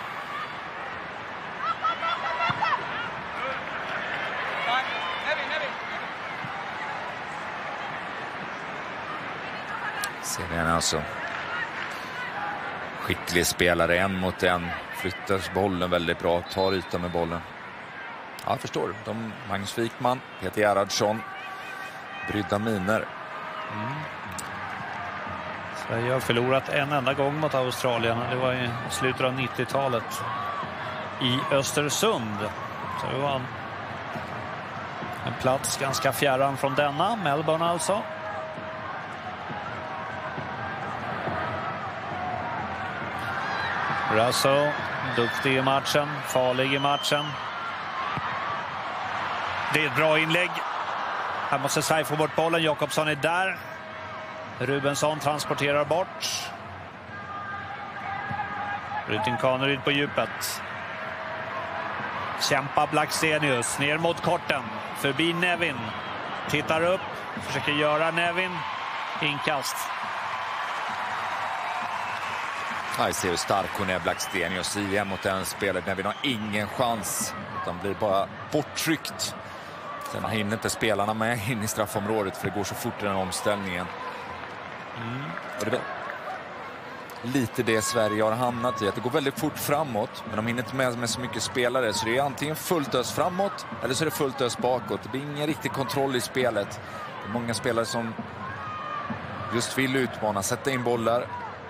Ser vi henne alltså. Skicklig spelare, en mot en. Flyttar bollen väldigt bra, tar ytan med bollen. Ja, jag förstår. De, Magnus Wikman, Peter Gerhardsson. Brydda miner. Mm. Sverige har förlorat en enda gång mot Australien. Det var i slutet av nittiotalet i Östersund. Så det var en, en plats ganska fjärran från denna. Melbourne alltså. Russo, duktig i matchen, farlig i matchen. Det är ett bra inlägg. Här måste Sverige få bort bollen. Jakobsson är där. Rubensson transporterar bort. Rytting Kaneryd på djupet. Kämpa Blackstenius ner mot korten. Förbi Nevin. Tittar upp. Försöker göra Nevin. Inkast. Jag ser hur stark hon är, Blackstenius, i mot den spelet. Nevin har ingen chans. Utan blir bara borttryckt. Sen hinner inte spelarna med in i straffområdet för det går så fort i den omställningen. Mm. Och det är lite det Sverige har hamnat i. Att det går väldigt fort framåt. Men de hinner inte med, med så mycket spelare. Så det är antingen fullt ös framåt eller så är det fullt ös bakåt. Det blir ingen riktig kontroll i spelet. Det är många spelare som just vill utmana, sätta in bollar.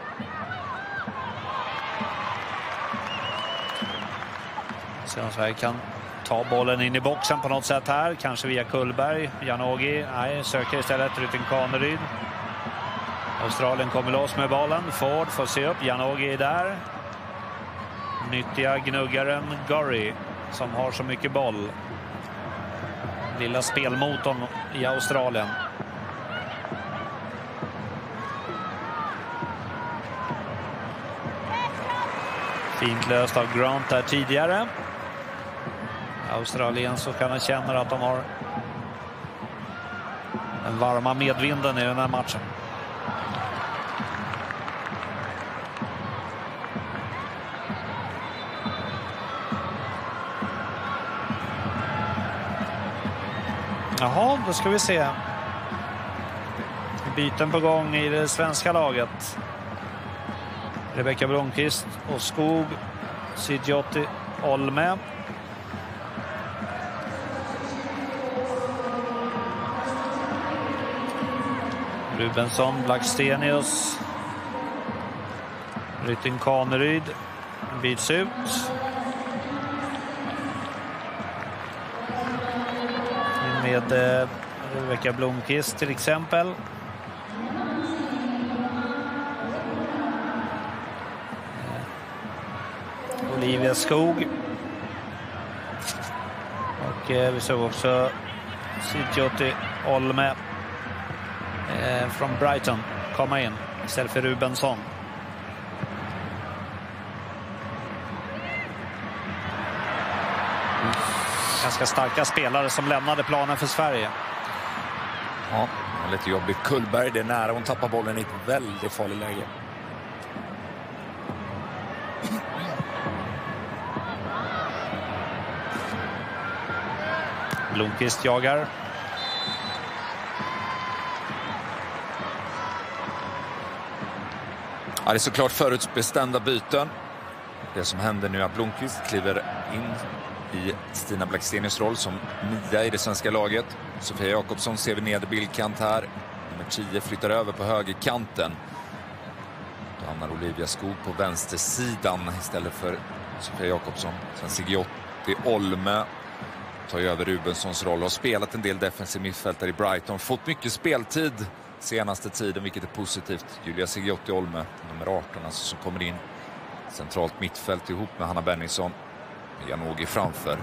Så om Sverige kan ta bollen in i boxen på något sätt här. Kanske via Kullberg. Janogy. Nej, söker istället Rytting Kaneryd. Australien kommer loss med bollen. Ford får se upp. Janogy är där. Nyttiga gnuggaren Gorry som har så mycket boll. Lilla spelmotorn i Australien. Fint löst av Grant där tidigare. Australien så kan man känna att de har den varma medvinden i den här matchen. Jaha, då ska vi se. Byten på gång i det svenska laget. Rebecka Blomqvist och Skog, Sidjotti, Olme. Rubensson, Blackstenius. Rytting Kaneryd byts ut. Med eh, Rebecka Blomqvist till exempel. Olivia Skog. Och eh, vi såg också Sidjotti Olme eh, från Brighton komma in istället för Rubensson. Ganska starka spelare som lämnade planen för Sverige. Ja, lite jobbigt. Kullberg, det är nära. Hon tappar bollen i ett väldigt farligt läge. Blomqvist jagar. Ja, det är såklart förutbestämda byten. Det som händer nu är att Blomqvist kliver in i Stina Blackstenius roll som nia i det svenska laget. Sofia Jakobsson ser vi nere bildkant här. Nummer tio flyttar över på högerkanten. Då hamnar Olivia Skog på vänstersidan istället för Sofia Jakobsson. Sen Sidjotti Olme tar över Rubenssons roll och har spelat en del defensiv mittfältare i Brighton. Fått mycket speltid senaste tiden, vilket är positivt. Julia Sigiotti Olme, nummer arton, alltså, som kommer in centralt mittfält ihop med Hanna Bennison. Janogy framför.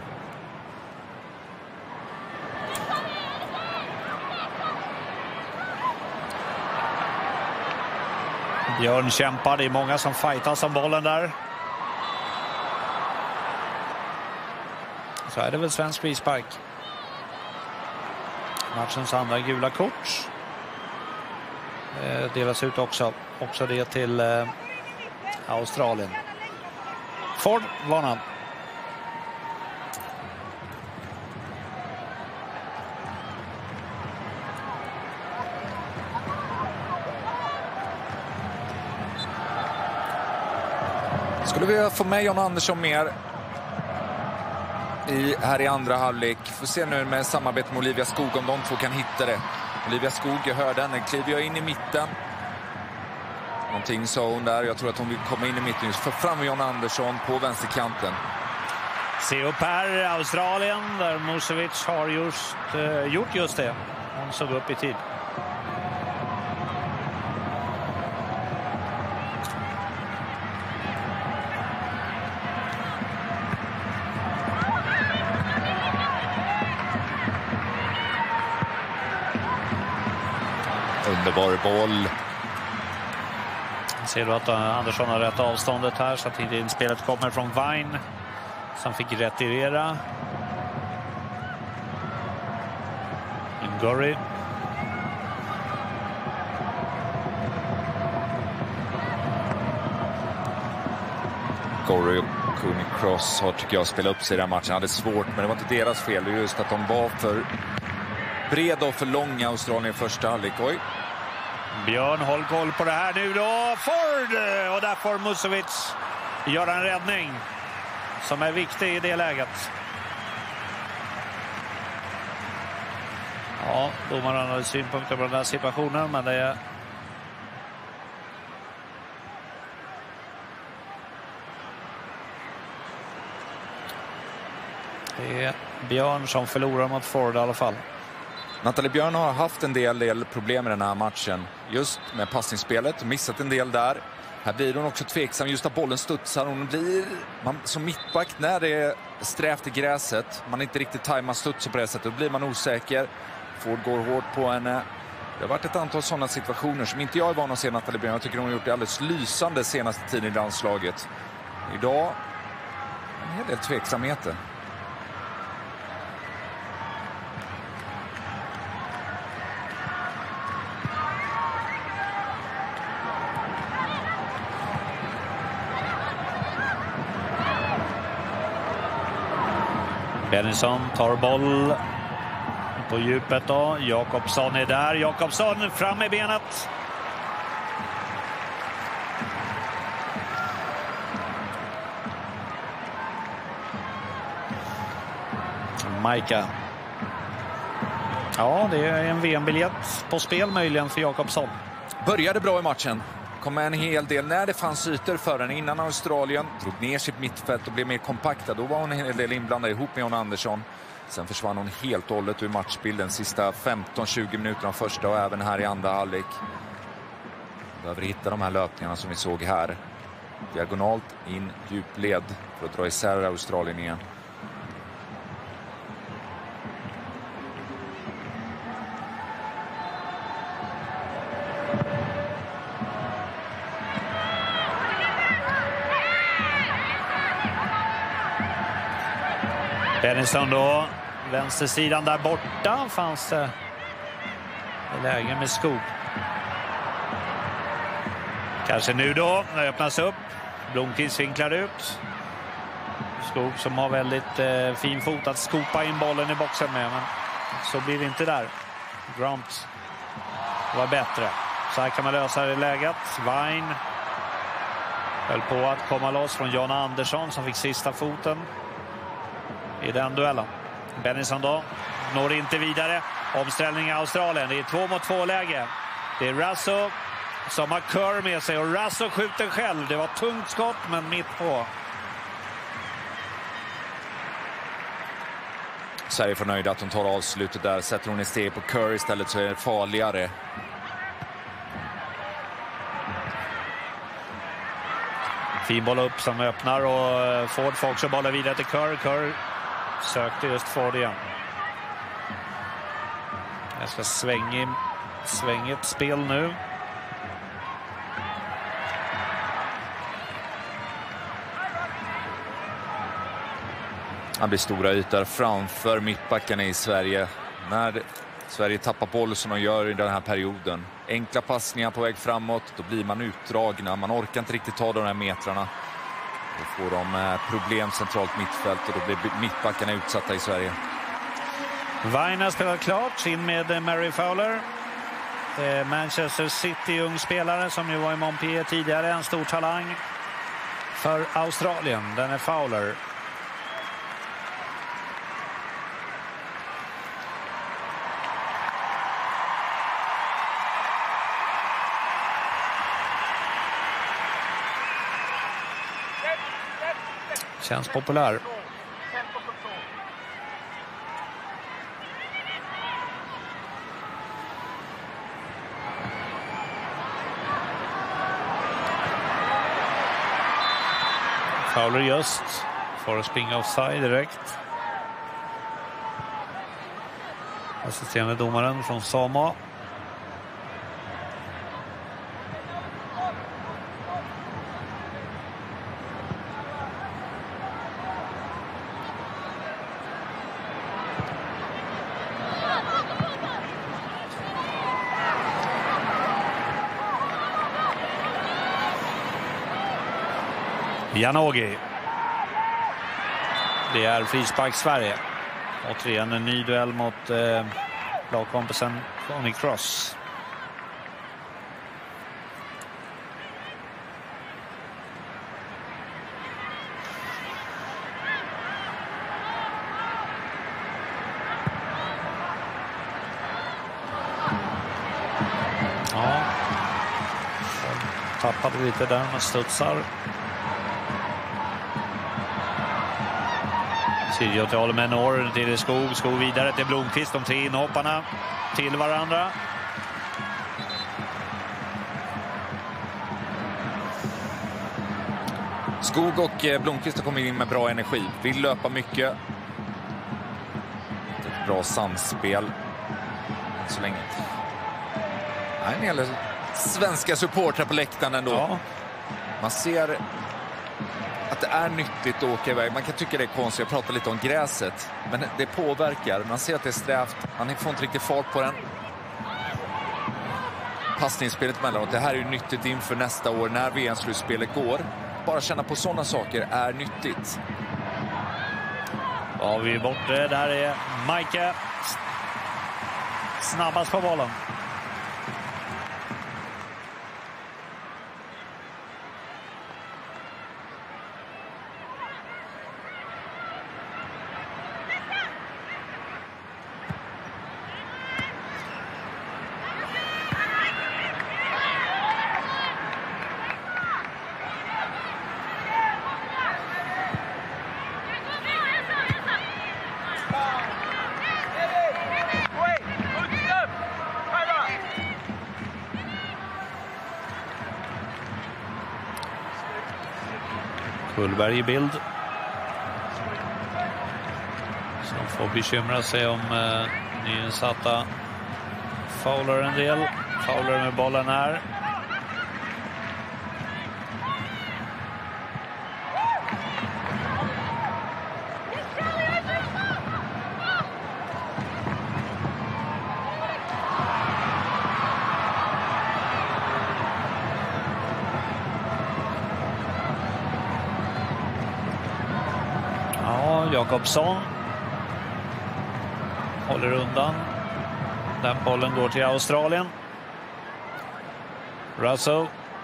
Björn kämpar, det är många som fightas om bollen där. Så är det väl svensk frispark. Matchens andra gula kort. Eh, delas ut också. Också det till eh, Australien. Ford varnar. Skulle vi få med John Andersson mer i, här i andra halvlek. Får se nu med samarbete med Olivia Skog om de två kan hitta det. Olivia Skog, jag hörde henne, kliver jag in i mitten. Någonting sa hon där, jag tror att hon vill komma in i mitten just för fram med John Andersson på vänsterkanten. Se upp här, Australien, där Musovic har just, eh, gjort just det. Hon såg upp i tid. Underbar boll. Ser du att Andersson har rätt avståndet här så att inspelet kommer från Vine som fick retirera. Ngori. Ngori och Cooney Cross har, tycker jag, spelat upp sig i den matchen. Hade svårt, men det var inte deras fel. Det är just att de var för breda och för långa, Australien i första halvlek. Oj. Björn, håll koll på det här nu då. Ford! Och där får Musovic göra en räddning som är viktig i det läget. Ja, domaren hade synpunkter på den här situationen, men det är... Det är Björn som förlorar mot Ford i alla fall. Nathalie Björn har haft en del, del problem i den här matchen. Just med passningsspelet, missat en del där. Här blir hon också tveksam, just att bollen studsar. Hon blir, man, som mittback, när det är strävt i gräset, man inte riktigt tajmar studsen på det sättet, då blir man osäker. Ford går hårt på henne. Det har varit ett antal sådana situationer som inte jag är van att se Nathalie Björn. Jag tycker hon har gjort det alldeles lysande senaste tiden i landslaget. Idag en hel del tveksamheter. Bennison tar boll på djupet då. Jakobsson är där. Jakobsson fram med benet. Maika. Ja, det är en V M-biljett på spel möjligen för Jakobsson. Började bra i matchen. Kom med en hel del när det fanns ytor för den innan Australien drog ner sitt mittfält och blev mer kompakta. Då var hon en hel del inblandad ihop med John Andersson. Sen försvann hon helt och hållet ur matchbilden sista femton tjugo minuterna första och även här i andra halvlek. Behöver hitta de här löpningarna som vi såg här. Diagonalt in djupled för att dra isär Australien igen. Bennison då, vänstersidan där borta fanns det läge med Skog. Kanske nu då, när det öppnas upp. Blomqvist vinklar ut. Skog som har väldigt eh, fin fot att skopa in bollen i boxen med, men så blir det inte där. Grant var bättre. Så här kan man lösa det läget. Vine höll på att komma loss från John Andersson som fick sista foten i den duellen. Bennison då når inte vidare. Omställning i Australien. Det är två mot två läge. Det är Rasso som har Kerr med sig och Rasso skjuter själv. Det var tungt skott men mitt på. Sverige får nöjda att hon tar avslutet där. Sätter hon i steg på Kerr istället så är det farligare. Fin boll upp som öppnar och Ford får också bollen vidare till Kerr. Kerr sökte just Ford igen. Jag ska svänga, svänga ett spel nu. Han blir stora ytor framför mittbackarna i Sverige. När Sverige tappar boll som de gör i den här perioden. Enkla passningar på väg framåt, då blir man utdragna. Man orkar inte riktigt ta de här metrarna. Då får de problem centralt mittfält och då blir mittbackarna utsatta i Sverige. Vaina spelar klart, in med Mary Fowler. Manchester City ung spelare som ju var i Montpellier tidigare, en stor talang för Australien. Den är Fowler. Känns populär. Fowler just får att springa offside direkt. Assisterande domaren från Samoa. Janogy. Det är frispark Sverige. Återigen en ny duell mot eh, lagkompisen Connie Cross. Ja. Tappade lite där med studsar. Silja till håller med norr till Skog. Skog vidare till Blomqvist. De tre inhopparna till varandra. Skog och Blomqvist har kommit in med bra energi. Vill löpa mycket. Ett bra samspel. Så länge. Nej, det gäller svenska supportrar på läktaren ändå. Ja. Man ser att det är nyttigt att åka iväg. Man kan tycka det är konstigt. Jag pratar lite om gräset. Men det påverkar. Man ser att det är strävt. Man får inte riktigt fart på den. Passningsspelet mellanåt. Det här är ju nyttigt inför nästa år när V M-slutspelet går. Bara känna på sådana saker är nyttigt. Ja, vi är borta. Där är Maike snabbast på bollen. Kullberg i bild. Som får bekymra sig om eh, nyinsatta Fowler en del. Fowler med bollen här. Jakobsson håller undan. Den bollen går till Australien. Russell.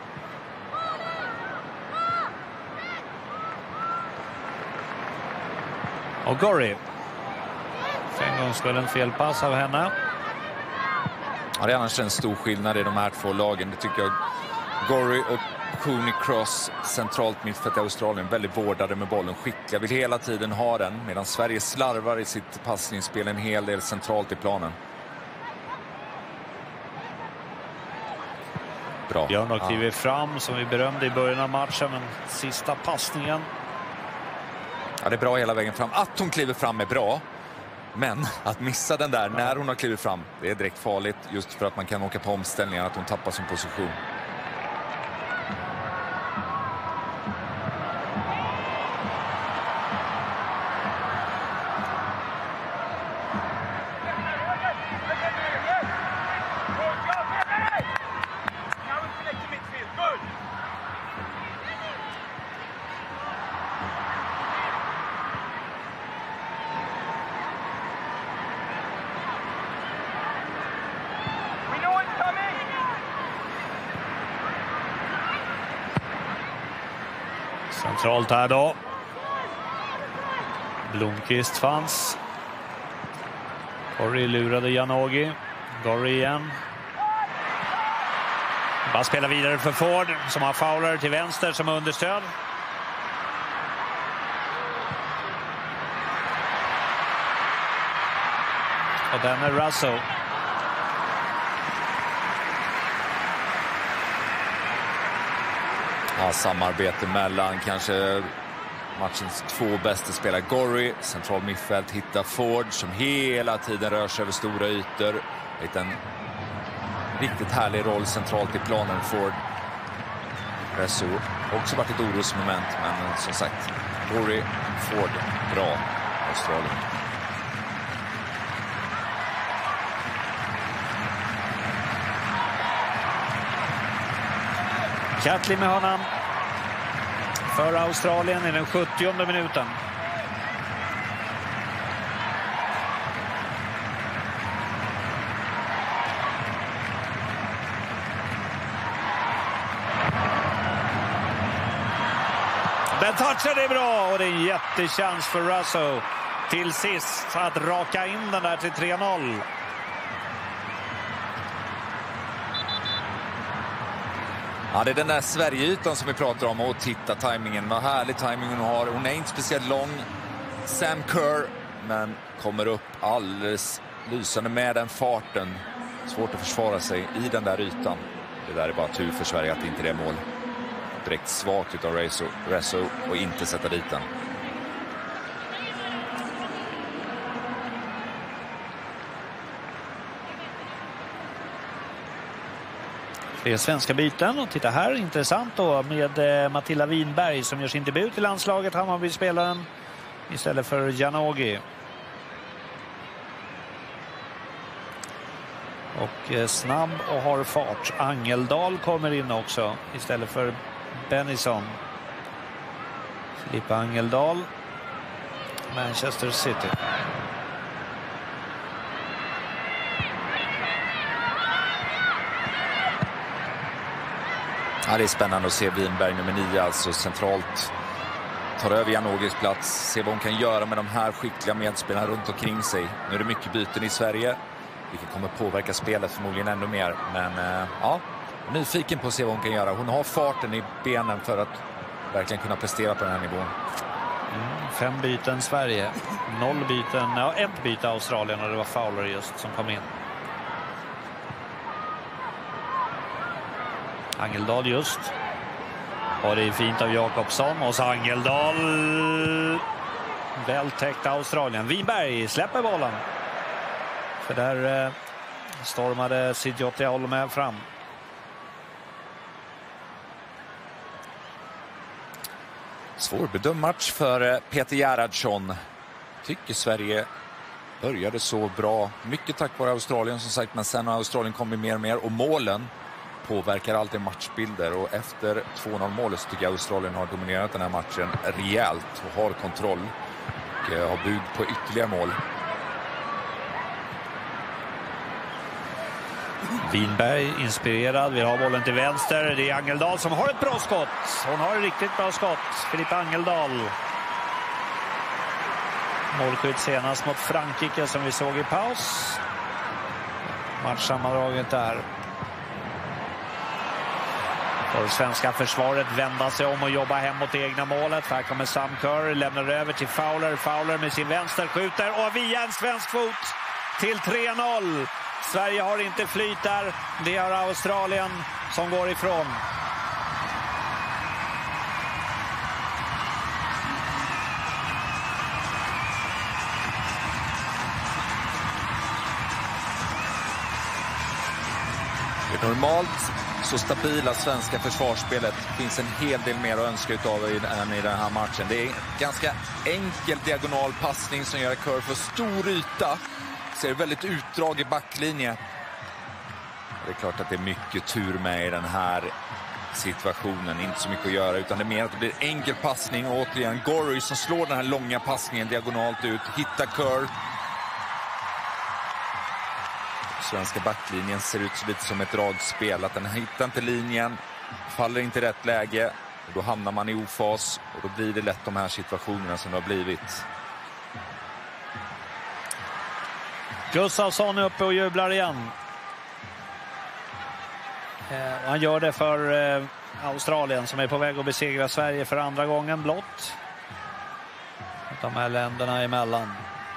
Och Gorry. För en gång skulle en felpass av henne. Ja, det är annars en stor skillnad i de här två lagen. Det tycker jag. Gorry och Cooney Cross, centralt mittfält i Australien, väldigt vårdade med bollen, skickliga, vill hela tiden ha den, medan Sverige slarvar i sitt passningsspel en hel del centralt i planen. Bra. Björn har klivit ja. fram som vi berömde i början av matchen, men sista passningen. Ja, det är bra hela vägen fram. Att hon kliver fram är bra, men att missa den där när hon har klivit fram, det är direkt farligt, just för att man kan åka på omställningar, att hon tappar sin position. Centralt här då. Blomqvist fanns. Gorry lurade Janogy. Gorry igen. Bara spelar vidare för Ford som har Fowler till vänster som understöd. Och den är Russo. Ja, samarbete mellan kanske matchens två bästa spelare. Gorry, central mittfält, hittar Ford som hela tiden rör sig över stora ytor. En riktigt härlig roll centralt i planen, Ford. Resu också varit ett orosmoment, men som sagt, Gorry, Ford, bra Australien. Catley med honom för Australien i den sjuttionde minuten. Den touchen är bra och det är en jättechans för Russo till sist att raka in den där till tre noll. Ja, det är den där Sverige-ytan som vi pratar om, och titta tajmingen. Vad härlig tajming hon har. Hon är inte speciellt lång. Sam Kerr, men kommer upp alldeles lysande med den farten. Svårt att försvara sig i den där ytan. Det där är bara tur för Sverige att inte det är mål. Direkt svagt utav Resu och inte sätta dit den. Fler svenska byten, och titta här, intressant då med eh, Matilda Winberg som gör sin debut i landslaget. Hammarby-spelaren istället för Janogy. Och eh, snabb och har fart. Angeldal kommer in också istället för Bennison. Filippa Angeldal, Manchester City. Ja, det är spännande att se Winberg nummer nio, alltså centralt, tar över Janogys plats, se vad hon kan göra med de här skickliga medspelarna runt omkring sig. Nu är det mycket byten i Sverige, vilket kommer påverka spelet förmodligen ännu mer, men eh, ja, nyfiken på att se vad hon kan göra. Hon har farten i benen för att verkligen kunna prestera på den här nivån. Mm, fem byten Sverige, noll byten, ja, ett byte Australien, och det var Fowler just som kom in. Angeldal just. Och det är fint av Jakobsson. Och så Angeldal. Vältäckt Australien. Winberg släpper bollen. För där eh, stormade Sidjotti Olme fram. Svårbedömd match för Peter Gerhardsson. Tycker Sverige började så bra. Mycket tack vare Australien som sagt. Men sen har Australien kommit mer och mer. Och målen påverkar alltid matchbilder, och efter två noll målet så tycker jag Australien har dominerat den här matchen rejält och har kontroll och eh, har bud på ytterligare mål. Winberg inspirerad, vill ha bollen till vänster. Det är Angeldal som har ett bra skott. Hon har ett riktigt bra skott, Filippa Angeldal. Målskydd senast mot Frankrike som vi såg i paus. Matchsammandraget där. Och svenska försvaret vända sig om och jobba hem mot egna målet. Här kommer Sam Kerr, lämnar över till Fowler. Fowler med sin vänster skjuter och via en svensk fot till tre noll. Sverige har inte flyt där. Det har Australien som går ifrån. Normalt så stabila svenska försvarsspelet finns en hel del mer att önska utav än i den här matchen. Det är en ganska enkel diagonal passning som gör att Kerr för stor yta. Ser väldigt utdrag i backlinje. Det är klart att det är mycket tur med i den här situationen. Inte så mycket att göra, utan det är mer att det blir enkel passning. Och återigen Gorry som slår den här långa passningen diagonalt ut. Hittar Kerr. Svenska backlinjen ser ut lite som ett dragspel. Att den hittar inte linjen, faller inte i rätt läge. Och då hamnar man i ofas och då blir det lätt de här situationerna som det har blivit. Gustafsson är uppe och jublar igen. Eh, han gör det för eh, Australien som är på väg att besegra Sverige för andra gången blott. De här länderna emellan.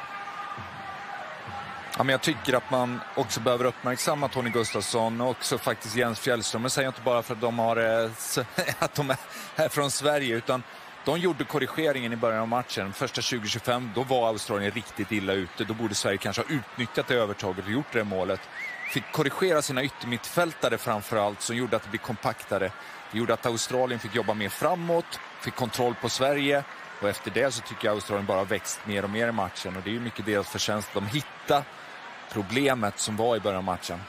Ja, men jag tycker att man också behöver uppmärksamma Tony Gustafsson och också faktiskt Jens Fjällström. Jag säger inte bara för att de, har, att de är här från Sverige, utan de gjorde korrigeringen i början av matchen. Första tjugo tjugofem, då var Australien riktigt illa ute. Då borde Sverige kanske ha utnyttjat det övertaget och gjort det målet. Fick korrigera sina yttermittfältare framförallt, som gjorde att det blev kompaktare. Det gjorde att Australien fick jobba mer framåt, fick kontroll på Sverige. Och efter det så tycker jag Australien bara växt mer och mer i matchen. Och det är ju mycket deras förtjänst. De hittar problemet som var i början av matchen.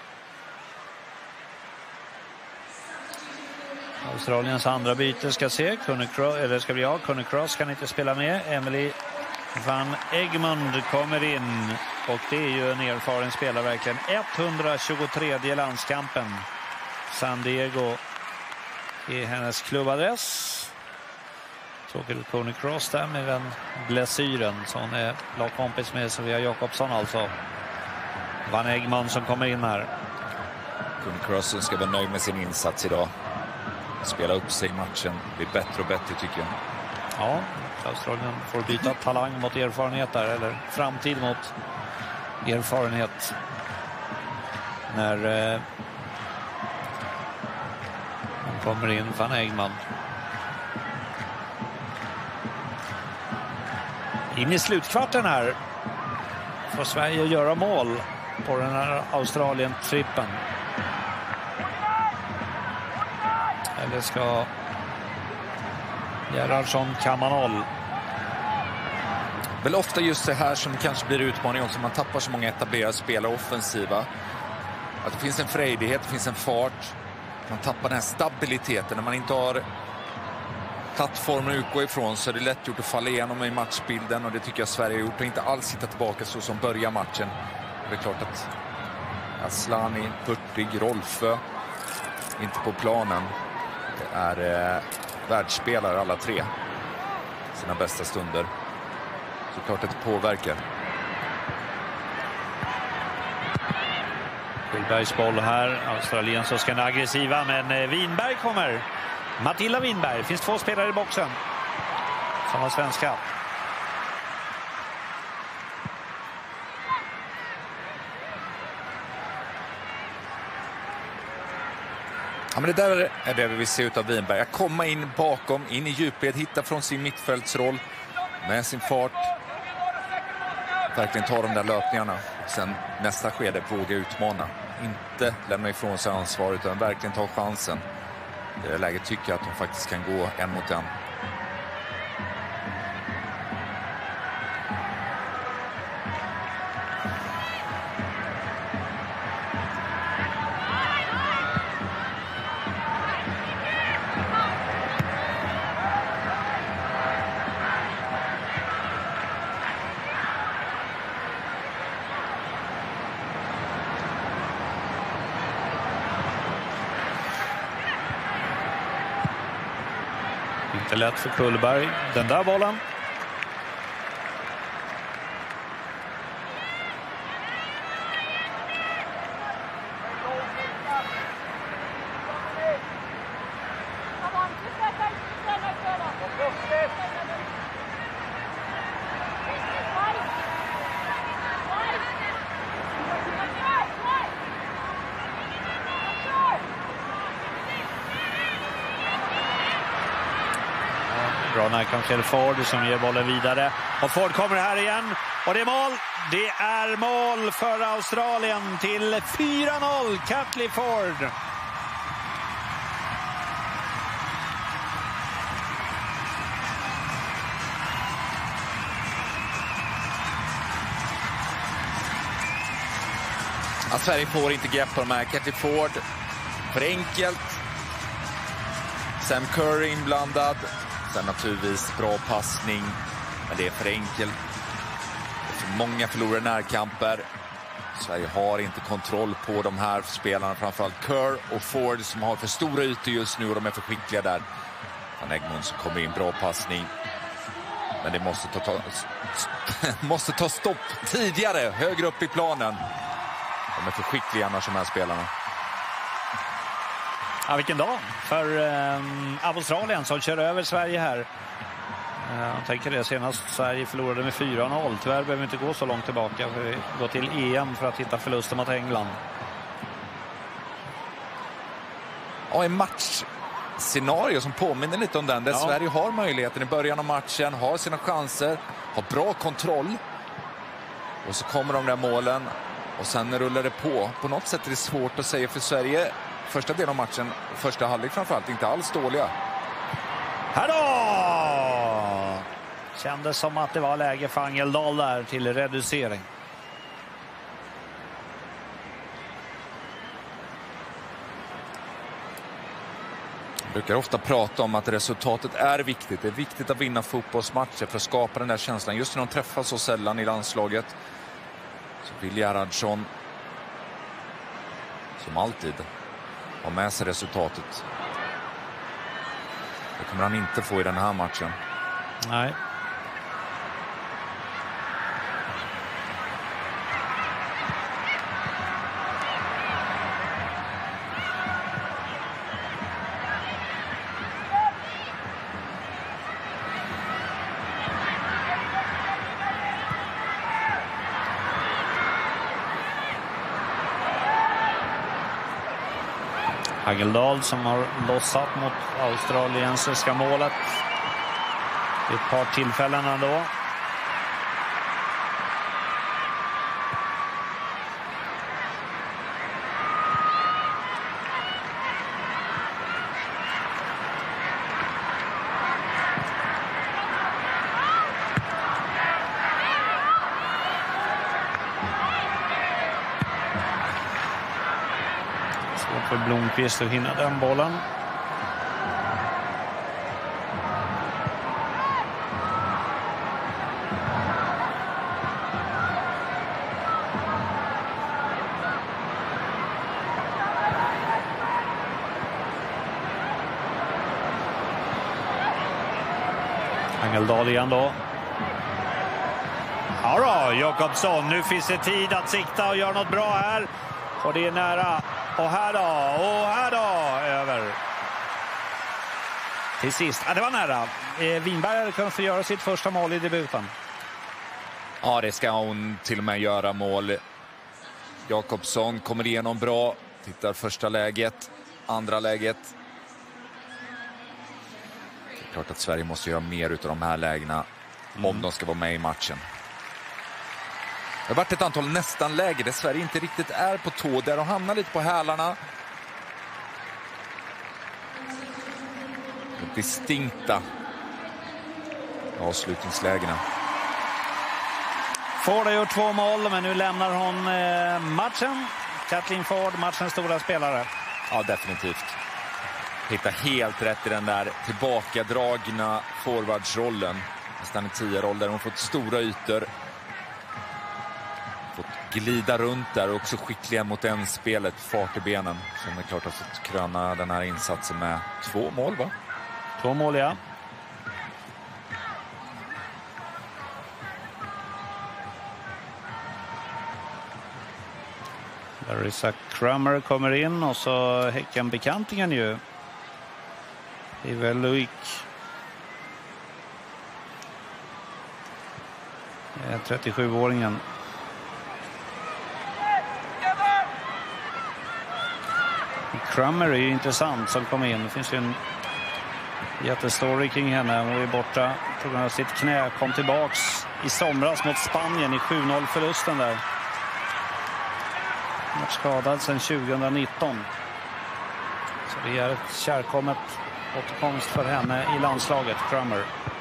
Australiens andra byte ska se. Cross, eller ska bli jag. Conor Cross kan inte spela med. Emily van Egmond kommer in. Och det är ju en erfaren spelare verkligen. etthundratjugotredje landskampen. San Diego är hennes klubbadress. Tråkigt Conor Cross där med den blessyren som är lagkompis med Sofia Jakobsson alltså. Van Egmond som kommer in här. Conor Cross ska vara nöjd med sin insats idag. Spela upp sig i matchen. Det blir bättre och bättre tycker jag. Ja, Australien får byta talang mot erfarenhet där. Eller framtid mot erfarenhet. När eh, kommer in Van Egmond. In i slutkvarten här får Sverige göra mål på den här Australien-trippen. Eller ska Gerhardsson Kamanol. Väl ofta just det här som kanske blir utmaning också. Man tappar så många etablerade spelare offensiva. Att det finns en frejdighet, det finns en fart. Man tappar den här stabiliteten när man inte har plattformen att utgå ifrån, så är det lätt gjort att falla igenom i matchbilden, och det tycker jag Sverige har gjort och inte alls hitta tillbaka så som börjar matchen. Det är klart att Aslani, Hurtig, Rolfö inte på planen. Det är eh, världsspelare alla tre. Sina bästa stunder. Så klart att det påverkar. Skillbergs boll här. Australien så ska den aggressiva, men Winberg kommer. Matilda Winberg. Finns två spelare i boxen som var svenska. Ja, men det där är det vi vill se ut av Winberg. Att komma in bakom, in i djupled, hitta från sin mittfältsroll med sin fart. Verkligen ta de där löpningarna. Sen nästa skede våga utmana. Inte lämna ifrån sig ansvar, utan verkligen ta chansen. I det läget tycker jag att de faktiskt kan gå en mot en. Inte lätt för Kullberg. Den där bollen. Bra närkamp till Ford som ger bollen vidare. Och Ford kommer här igen. Och det är mål. Det är mål för Australien till fyra noll. Catley Ford. Ja, Sverige får inte grepp på de här. Catley Ford, för enkelt. Sam Curry inblandad. Sen naturligtvis bra passning. Men det är för enkelt. Det är för många förlorade närkamper. Sverige har inte kontroll på de här spelarna. Framförallt Kerr och Ford som har för stora ytor just nu. Och de är för skickliga där. Van Egmond som kommer in, bra passning. Men det måste ta, ta, måste ta stopp tidigare. Högre upp i planen. De är för skickliga annars, de här spelarna. Ja, vilken dag för eh, Australien som kör över Sverige här. Eh, jag tänker det, senast Sverige förlorade med fyra noll. Tyvärr behöver vi inte gå så långt tillbaka. För vi går till E M för att hitta förlusten mot England. Ja, en matchscenario som påminner lite om den. Där ja. Sverige har möjligheten i början av matchen, har sina chanser, har bra kontroll. Och så kommer de där målen. Och sen rullar det på. På något sätt är det svårt att säga för Sverige. Första delen av matchen, första halvlek framförallt, inte alls dåliga. Här då! Kändes som att det var läge för Angeldal där till reducering. Jag brukar ofta prata om att resultatet är viktigt. Det är viktigt att vinna fotbollsmatcher för att skapa den där känslan. Just när de träffas så sällan i landslaget. Så vill Gerhardsson som alltid ha med sig resultatet. Det kommer han inte få i den här matchen. Nej. Angeldal som har lossat mot australiensiska målet vid ett par tillfällen ändå. För Blomqvist att hinna den bollen. Angeldal igen då. Ja då, Jakobsson. Nu finns det tid att sikta och göra något bra här. Och det är nära. Och här då, och här då, över. Till sist, ja, det var nära. Eh, Winberg hade kunnat få göra sitt första mål i debuten. Ja, det ska hon till och med göra mål. Jakobsson kommer igenom bra. Tittar första läget, andra läget. Det är klart att Sverige måste göra mer utav de här lägena mm. om de ska vara med i matchen. Det har varit ett antal nästan läge där Sverige inte riktigt är på tå. Där de hamnar lite på hälarna. Distinkta avslutningslägena. Ford har gjort två mål, men nu lämnar hon eh, matchen. Kathleen Ford, matchens stora spelare. Ja, definitivt. Hittar helt rätt i den där tillbakadragna forwardsrollen. Nästan en tio-roll där hon fått stora ytor. Fått glida runt där och också skickliga mot en spelet, fart i benen. Som är klart har fått kröna den här insatsen med två mål, va? Två mål, ja. Larissa Crummer kommer in och så Häcken-bekantingen ju. Iver Luik. trettiosjuåringen. Crummer är ju intressant som kom in. Det finns ju en Jättestory kring henne. Hon är borta på grund av sitt knä. Kom tillbaks i somras mot Spanien i sju noll förlusten där. Hon har skadad sedan tjugonitton. Så det är ett kärkommet återkomst för henne i landslaget. Crummer.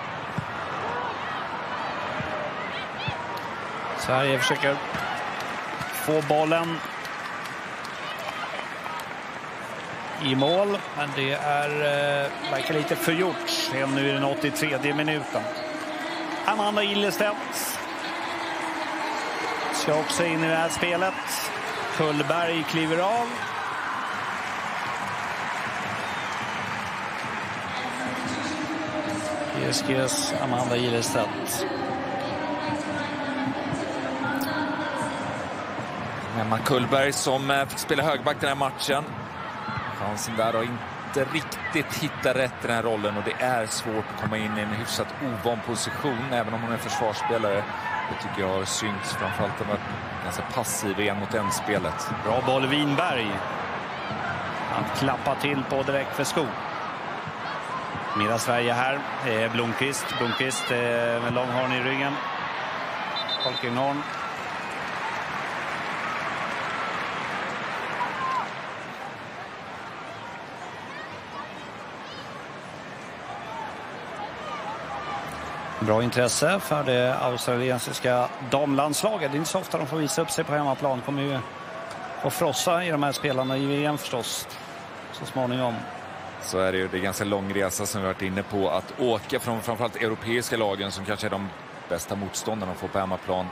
Sverige försöker få bollen i mål, men det är eh, verkar lite förgjort. Nu är den åttiotredje minuten. Amanda Ilestedt ska också in i det här spelet. Kullberg kliver av. P S G:s Amanda Ilestedt. Emma Kullberg som fick spela högback den här matchen. Chansen där har inte riktigt hittat rätt i den här rollen och det är svårt att komma in i en hyfsat ovan position även om hon är försvarsspelare. Det tycker jag har synts, framförallt att vara ganska passiv i en mot en spelet. Bra boll Winberg. Han klappar till på direkt för skog. Mira Sverige här. Eh, Blomqvist. Blomqvist eh, med långhorn i ryggen. Polkinghorn. Bra intresse för det australiensiska damlandslaget. Det är inte så ofta de får visa upp sig på hemmaplan. Kommer ju att frossa i de här spelarna i V M förstås så småningom. Så är det ju. Det är ganska lång resa som vi varit inne på att åka från framförallt europeiska lagen som kanske är de bästa motståndarna att få på hemmaplan.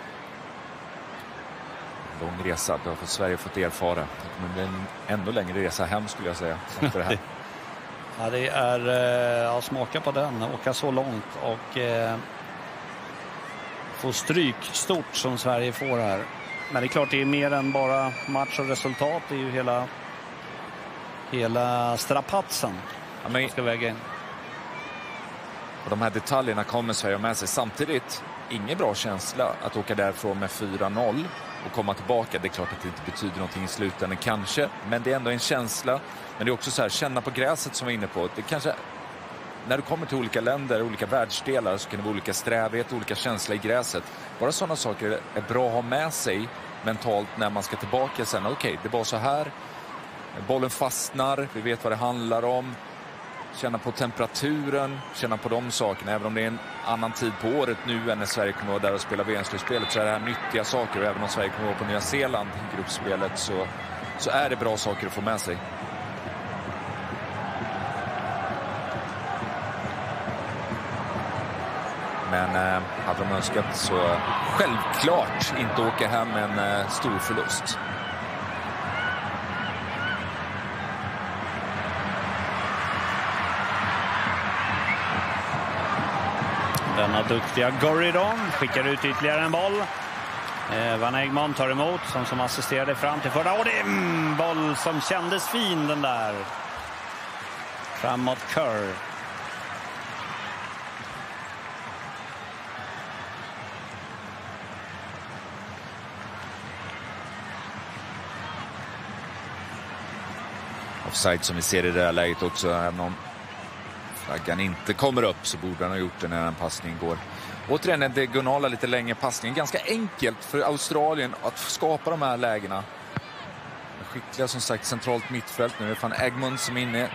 Lång resa. Det har för Sverige fått erfara. Det kommer bli en ännu längre resa hem skulle jag säga. Efter det här. Ja, det är eh, att smaka på den, åka så långt och eh, få stryk stort som Sverige får här. Men det är klart det är mer än bara match och resultat, det är ju hela hela strapatsen ja, men, ska väga in. Och de här detaljerna kommer Sverige med sig. Samtidigt, ingen bra känsla att åka därifrån med fyra noll och komma tillbaka. Det är klart att det inte betyder någonting i slutändan kanske, men det är ändå en känsla. Men det är också så här, känna på gräset som vi är inne på. Det kanske, när du kommer till olika länder, olika världsdelar så kan det vara olika strävhet, olika känsla i gräset. Bara sådana saker är bra att ha med sig mentalt när man ska tillbaka sen. Okej, okay, det var så här. Bollen fastnar, vi vet vad det handlar om. Känna på temperaturen, känna på de sakerna. Även om det är en annan tid på året nu än när Sverige kommer vara där och spela V M-slutspelet så är det här nyttiga saker. Och även om Sverige kommer vara på Nya Zeeland i gruppspelet så, så är det bra saker att få med sig. Men eh, hade de önskat så självklart inte åka hem med en eh, stor förlust. Denna duktiga Goridon skickar ut ytterligare en boll. Eh, Van Egmond tar emot som, som assisterade fram till förra. Och det är en boll som kändes fin den där. Framåt Kerr. Offside som vi ser i det här läget också. Även om flaggan inte kommer upp så borde han ha gjort det när en passning går. Återigen en diagonala lite längre passning. Ganska enkelt för Australien att skapa de här lägena. Skickliga som sagt centralt mittfält. Nu är det Van Egmond som är inne.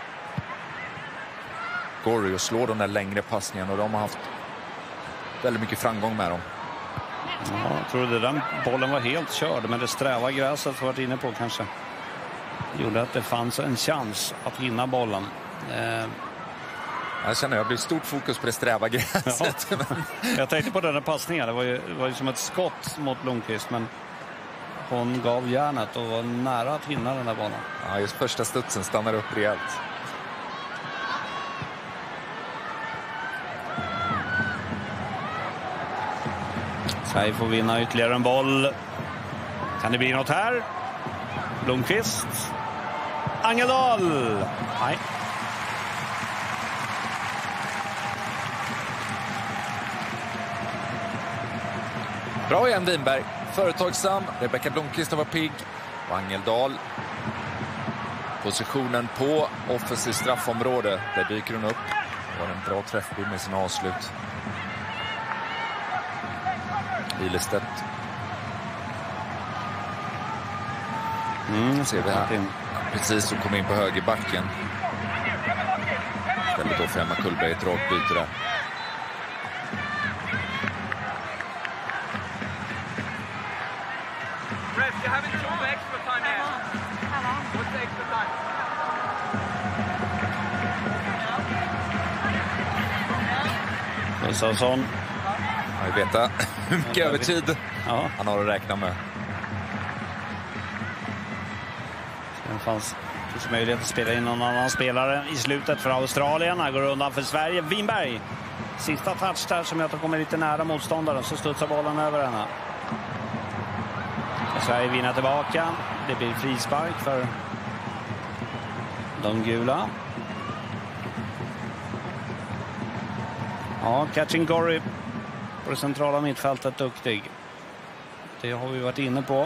Gorry och slår de där längre passningarna och de har haft väldigt mycket framgång med dem. Ja, jag trodde den bollen var helt körd, men det sträva gräset varit inne på kanske gjorde att det fanns en chans att vinna bollen. Eh. Jag känner att jag blir stort fokus på det sträva gräset. Ja. Jag tänkte på den där passningen. Det var ju, det var ju som ett skott mot Blomqvist, men hon gav järnet och var nära att vinna den där bollen. Ja, just första studsen stannar upp rejält. Sverige får vinna ytterligare en boll. Kan det bli något här? Blomqvist. Angeldal. Nej. Bra igen Winberg. Företagsam. Rebecka Blomqvist var pigg. Och Angeldal på positionen på offensiv straffområde. Där dyker hon upp. Det var en bra träffbild med sin avslut. Ilestedt. Mm, ser vi här. Precis, så kom in på högerbacken. Istället då för Emma Kullberg ett rakt byte där. Gustafsson. Jag vet inte hur mycket övertid ja. han har att räkna med. Det fanns möjlighet att spela in någon annan spelare i slutet för Australien. Han går undan för Sverige. Winberg. Sista touch där som jag tror kommer lite nära motståndaren. Så studsar bollen över henne. Och Sverige vinner tillbaka. Det blir frispark för de gula. Ja, Katrin Gorry på det centrala mittfältet duktig. Det har vi varit inne på.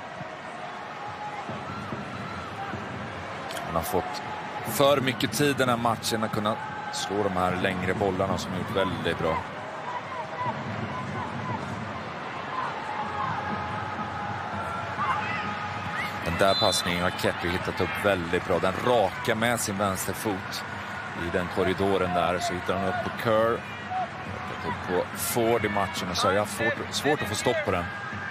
Han har fått för mycket tid den här matchen att kunna slå de här längre bollarna som gjort väldigt bra. Den där passningen har Ketty hittat upp väldigt bra. Den raka med sin vänsterfot i den korridoren där, så hittar han upp på Kerr. Upp på Ford i matchen och så jag har svårt, svårt att få stopp på den.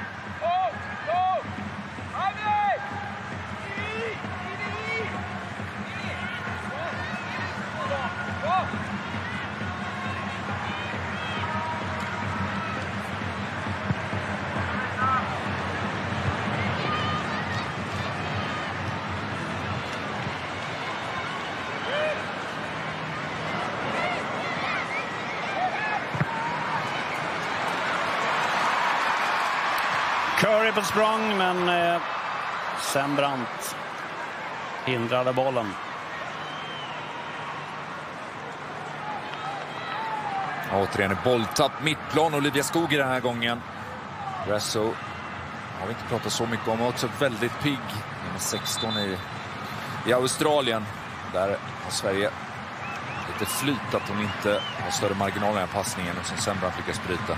Curry på språng, men eh, Sembrant hindrade bollen. Återigen bolltapp mittplan. Olivia Skog den här gången. Resso har vi inte pratat så mycket om. Också väldigt pigg. Nummer sexton i, i Australien. Där har Sverige lite flyt att de inte har större marginal än passningen som Sembrant lyckas bryta.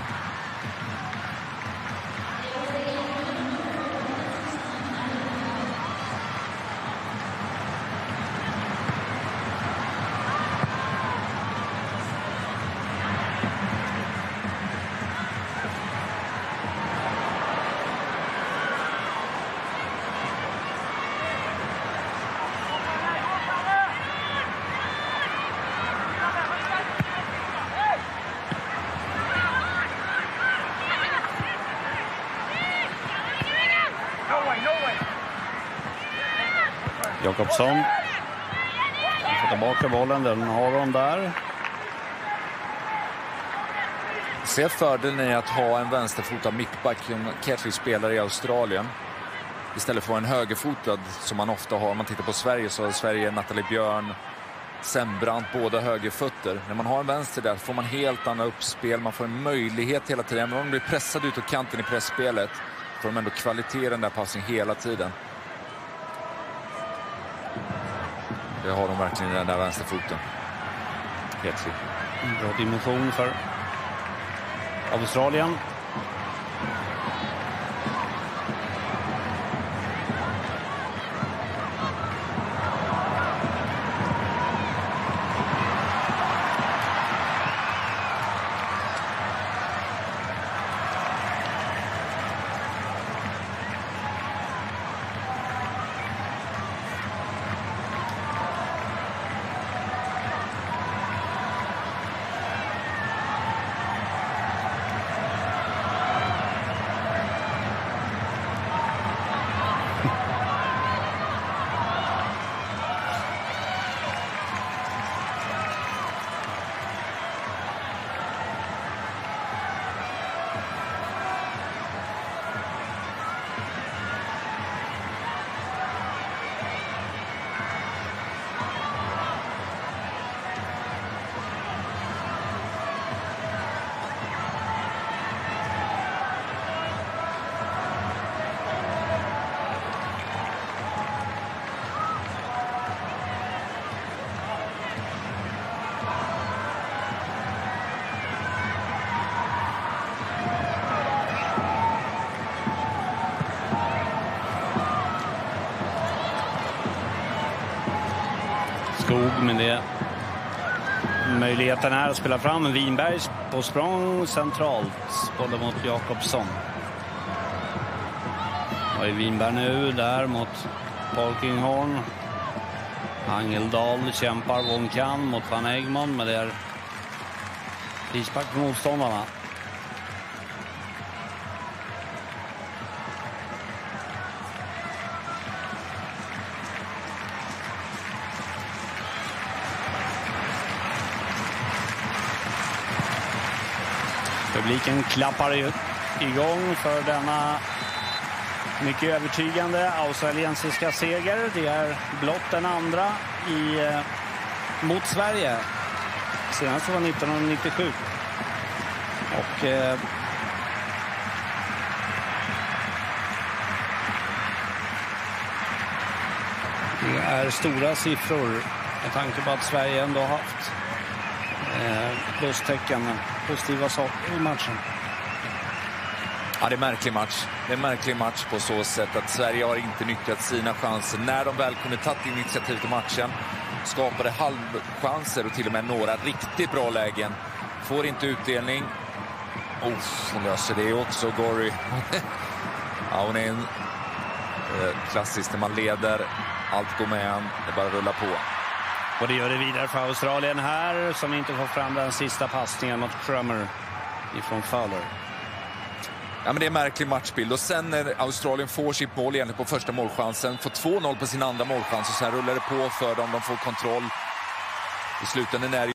Jakobsson får tillbaka bollen, den har hon där. Ser fördelen i att ha en vänsterfotad mittback som Ketty spelar i Australien istället för en högerfotad som man ofta har. Om man tittar på Sverige så har Sverige Nathalie Björn, Sembrant, båda högerfötter. När man har en vänster där får man helt andra uppspel, man får en möjlighet hela tiden. Även om man blir pressad ut och kanten i pressspelet får de ändå kvalitet den där passningen hela tiden. Det har de verkligen i den där vänsterfoten. Helt bra dimension för Australien. Skog med det. Möjligheten är att spela fram Winbergs på språng centralt. Bollen mot Jakobsson. Och är Winberg nu där mot Polkinghorn. Angeldal kämpar vad hon kan mot Van Egmond, men det är frispark för motståndarna. Publiken klappar igång för denna mycket övertygande australiensiska seger. Det är blott den andra i, eh, mot Sverige. Senast var nittonhundranittiosju. Och eh, det är stora siffror med tanke på att Sverige ändå haft eh, plustecken, positiva saker i matchen. Ja, det är en märklig match. Det är en märklig match på så sätt att Sverige har inte nyttjat sina chanser. När de väl kunde ta initiativ till matchen skapade halvchanser och till och med några riktigt bra lägen. Får inte utdelning. Oh, hon löser det också, Gorry. Ja, hon är en eh, klassisk när man leder. Allt går med en. Det bara rullar på. Och det gör det vidare för Australien här som inte får fram den sista passningen mot Crummer ifrån Fowler. Ja, men det är en märklig matchbild. Och sen när Australien får sitt mål egentligen på första målchansen, får två noll på sin andra målchans och sen rullar det på för dem. De får kontroll. I slutändan är det